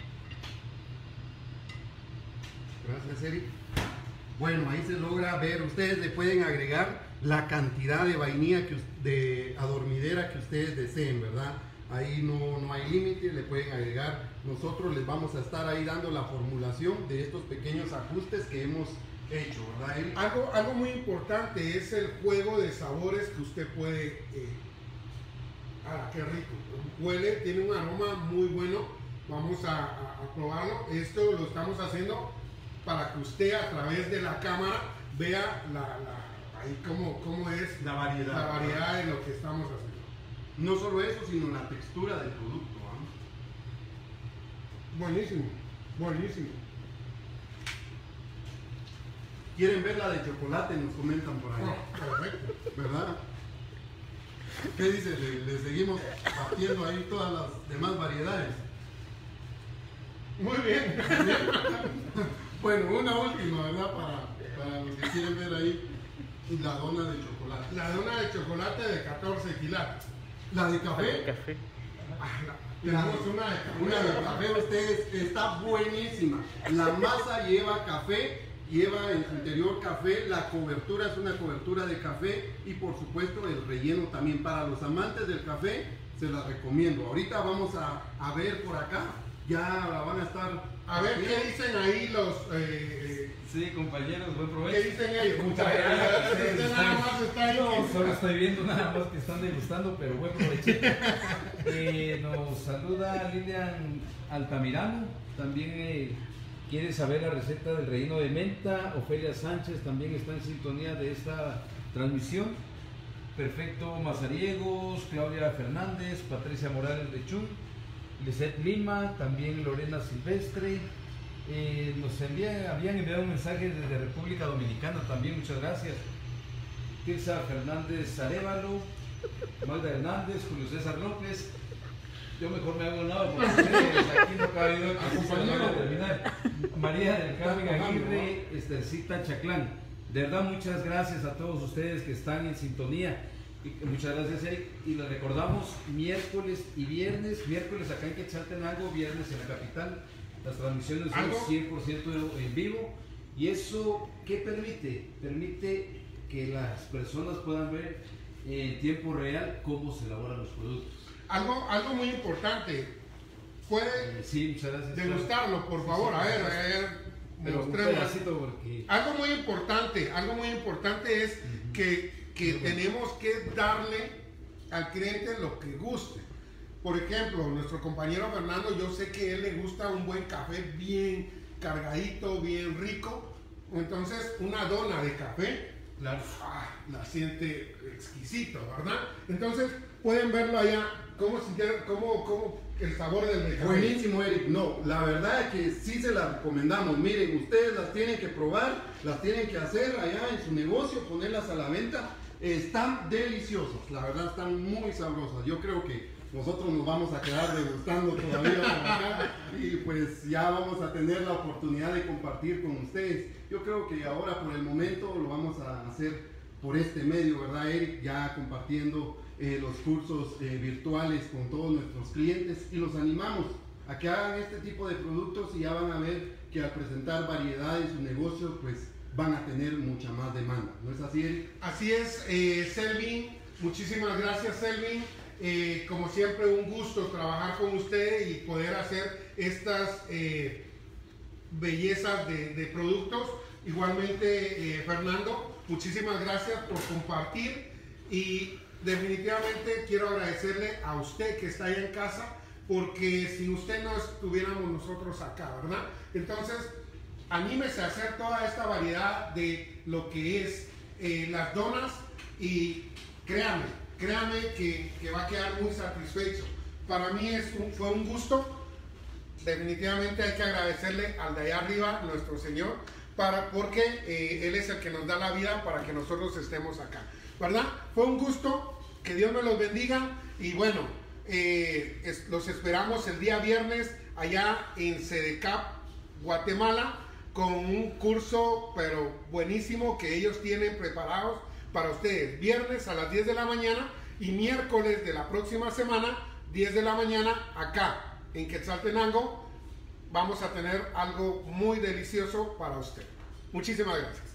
Gracias, Eric. Bueno, ahí se logra ver, ustedes le pueden agregar la cantidad de vainilla de adormidera que ustedes deseen, ¿verdad? Ahí no hay límite, le pueden agregar. Nosotros les vamos a estar ahí dando la formulación de estos pequeños ajustes que hemos hecho, ¿verdad, Eric? Algo muy importante es el juego de sabores que usted puede... qué rico. Huele, tiene un aroma muy bueno. Vamos a probarlo. Esto lo estamos haciendo para que usted a través de la cámara vea ahí cómo es La variedad de lo que estamos haciendo. No solo eso, sino la textura del producto, ¿eh? Buenísimo. ¿Quieren ver la de chocolate? Nos comentan por ahí. Perfecto. ¿Verdad? ¿Qué dice? Le seguimos partiendo ahí todas las demás variedades. Muy bien. Bueno, una última, ¿verdad? Para los que quieren ver ahí la dona de chocolate. La dona de chocolate de 14 quilates. La de café. Tenemos una de café, ustedes, está buenísima. La masa lleva café, lleva en su interior café, la cobertura es una cobertura de café y por supuesto el relleno también. Para los amantes del café, se la recomiendo. Ahorita vamos a ver por acá, ya la van a estar... A ver qué dicen ahí los... Sí, compañeros, buen provecho. ¿Qué dicen ellos? Muchas gracias. Usted nada más está ahí. No, solo estoy viendo nada más que están degustando, pero buen provecho. Nos saluda Lilian Altamirano, también quiere saber la receta del relleno de menta. Ofelia Sánchez también está en sintonía de esta transmisión. Perfecto Mazariegos, Claudia Fernández, Patricia Morales Lechún, Lisette Lima, también Lorena Silvestre. Nos habían enviado un mensaje desde República Dominicana también, muchas gracias. Tirsa Fernández Arevalo, Magda Hernández, Julio César López. Yo mejor me hago un lado porque ustedes aquí no cabe duda que sí se lo van a terminar. María del Carmen Aguirre, Estercita Chaclán. De verdad, muchas gracias a todos ustedes que están en sintonía. Y muchas gracias, Eric. Y les recordamos miércoles y viernes. Miércoles acá en Quetzaltenango, viernes en la capital. Las transmisiones son 100% en vivo. ¿Y eso qué permite? Permite que las personas puedan ver en tiempo real cómo se elaboran los productos. Algo muy importante. ¿Puede Sí, muchas gracias. degustarlo, por favor? A ver, Pero un mostremos. pedacito porque... Algo muy importante es que tenemos que darle al cliente lo que guste. Por ejemplo, nuestro compañero Fernando, yo sé que a él le gusta un buen café bien cargadito, bien rico. Entonces, una dona de café, la siente exquisito, ¿verdad? Entonces, pueden verlo allá, cómo el sabor del café. Buenísimo, Eric. No, la verdad es que sí se las recomendamos. Miren, ustedes las tienen que probar, las tienen que hacer allá en su negocio, ponerlas a la venta. Están deliciosas, la verdad están muy sabrosas. Yo creo que nosotros nos vamos a quedar degustando todavía por acá y pues ya vamos a tener la oportunidad de compartir con ustedes. Yo creo que ahora por el momento lo vamos a hacer por este medio, ¿verdad, Eric? Ya compartiendo los cursos virtuales con todos nuestros clientes y los animamos a que hagan este tipo de productos y ya van a ver que al presentar variedad en su negocio, pues van a tener mucha más demanda. ¿No es así, Eric? Así es, Selvin. Muchísimas gracias, Selvin. Como siempre, un gusto trabajar con usted y poder hacer estas bellezas de productos. Igualmente, Fernando, muchísimas gracias por compartir y definitivamente quiero agradecerle a usted que está allá en casa, porque sin usted no estuviéramos nosotros acá, ¿verdad? Entonces, anímese a hacer toda esta variedad de lo que es las donas y créame que va a quedar muy satisfecho. Para mí fue un gusto. Definitivamente hay que agradecerle al de allá arriba, nuestro Señor, porque Él es el que nos da la vida para que nosotros estemos acá, ¿verdad? Fue un gusto, que Dios me los bendiga y bueno, los esperamos el día viernes allá en CDCAP, Guatemala, con un curso pero buenísimo que ellos tienen preparados para ustedes. Viernes a las 10 de la mañana y miércoles de la próxima semana, 10 de la mañana, acá en Quetzaltenango. Vamos a tener algo muy delicioso para usted. Muchísimas gracias.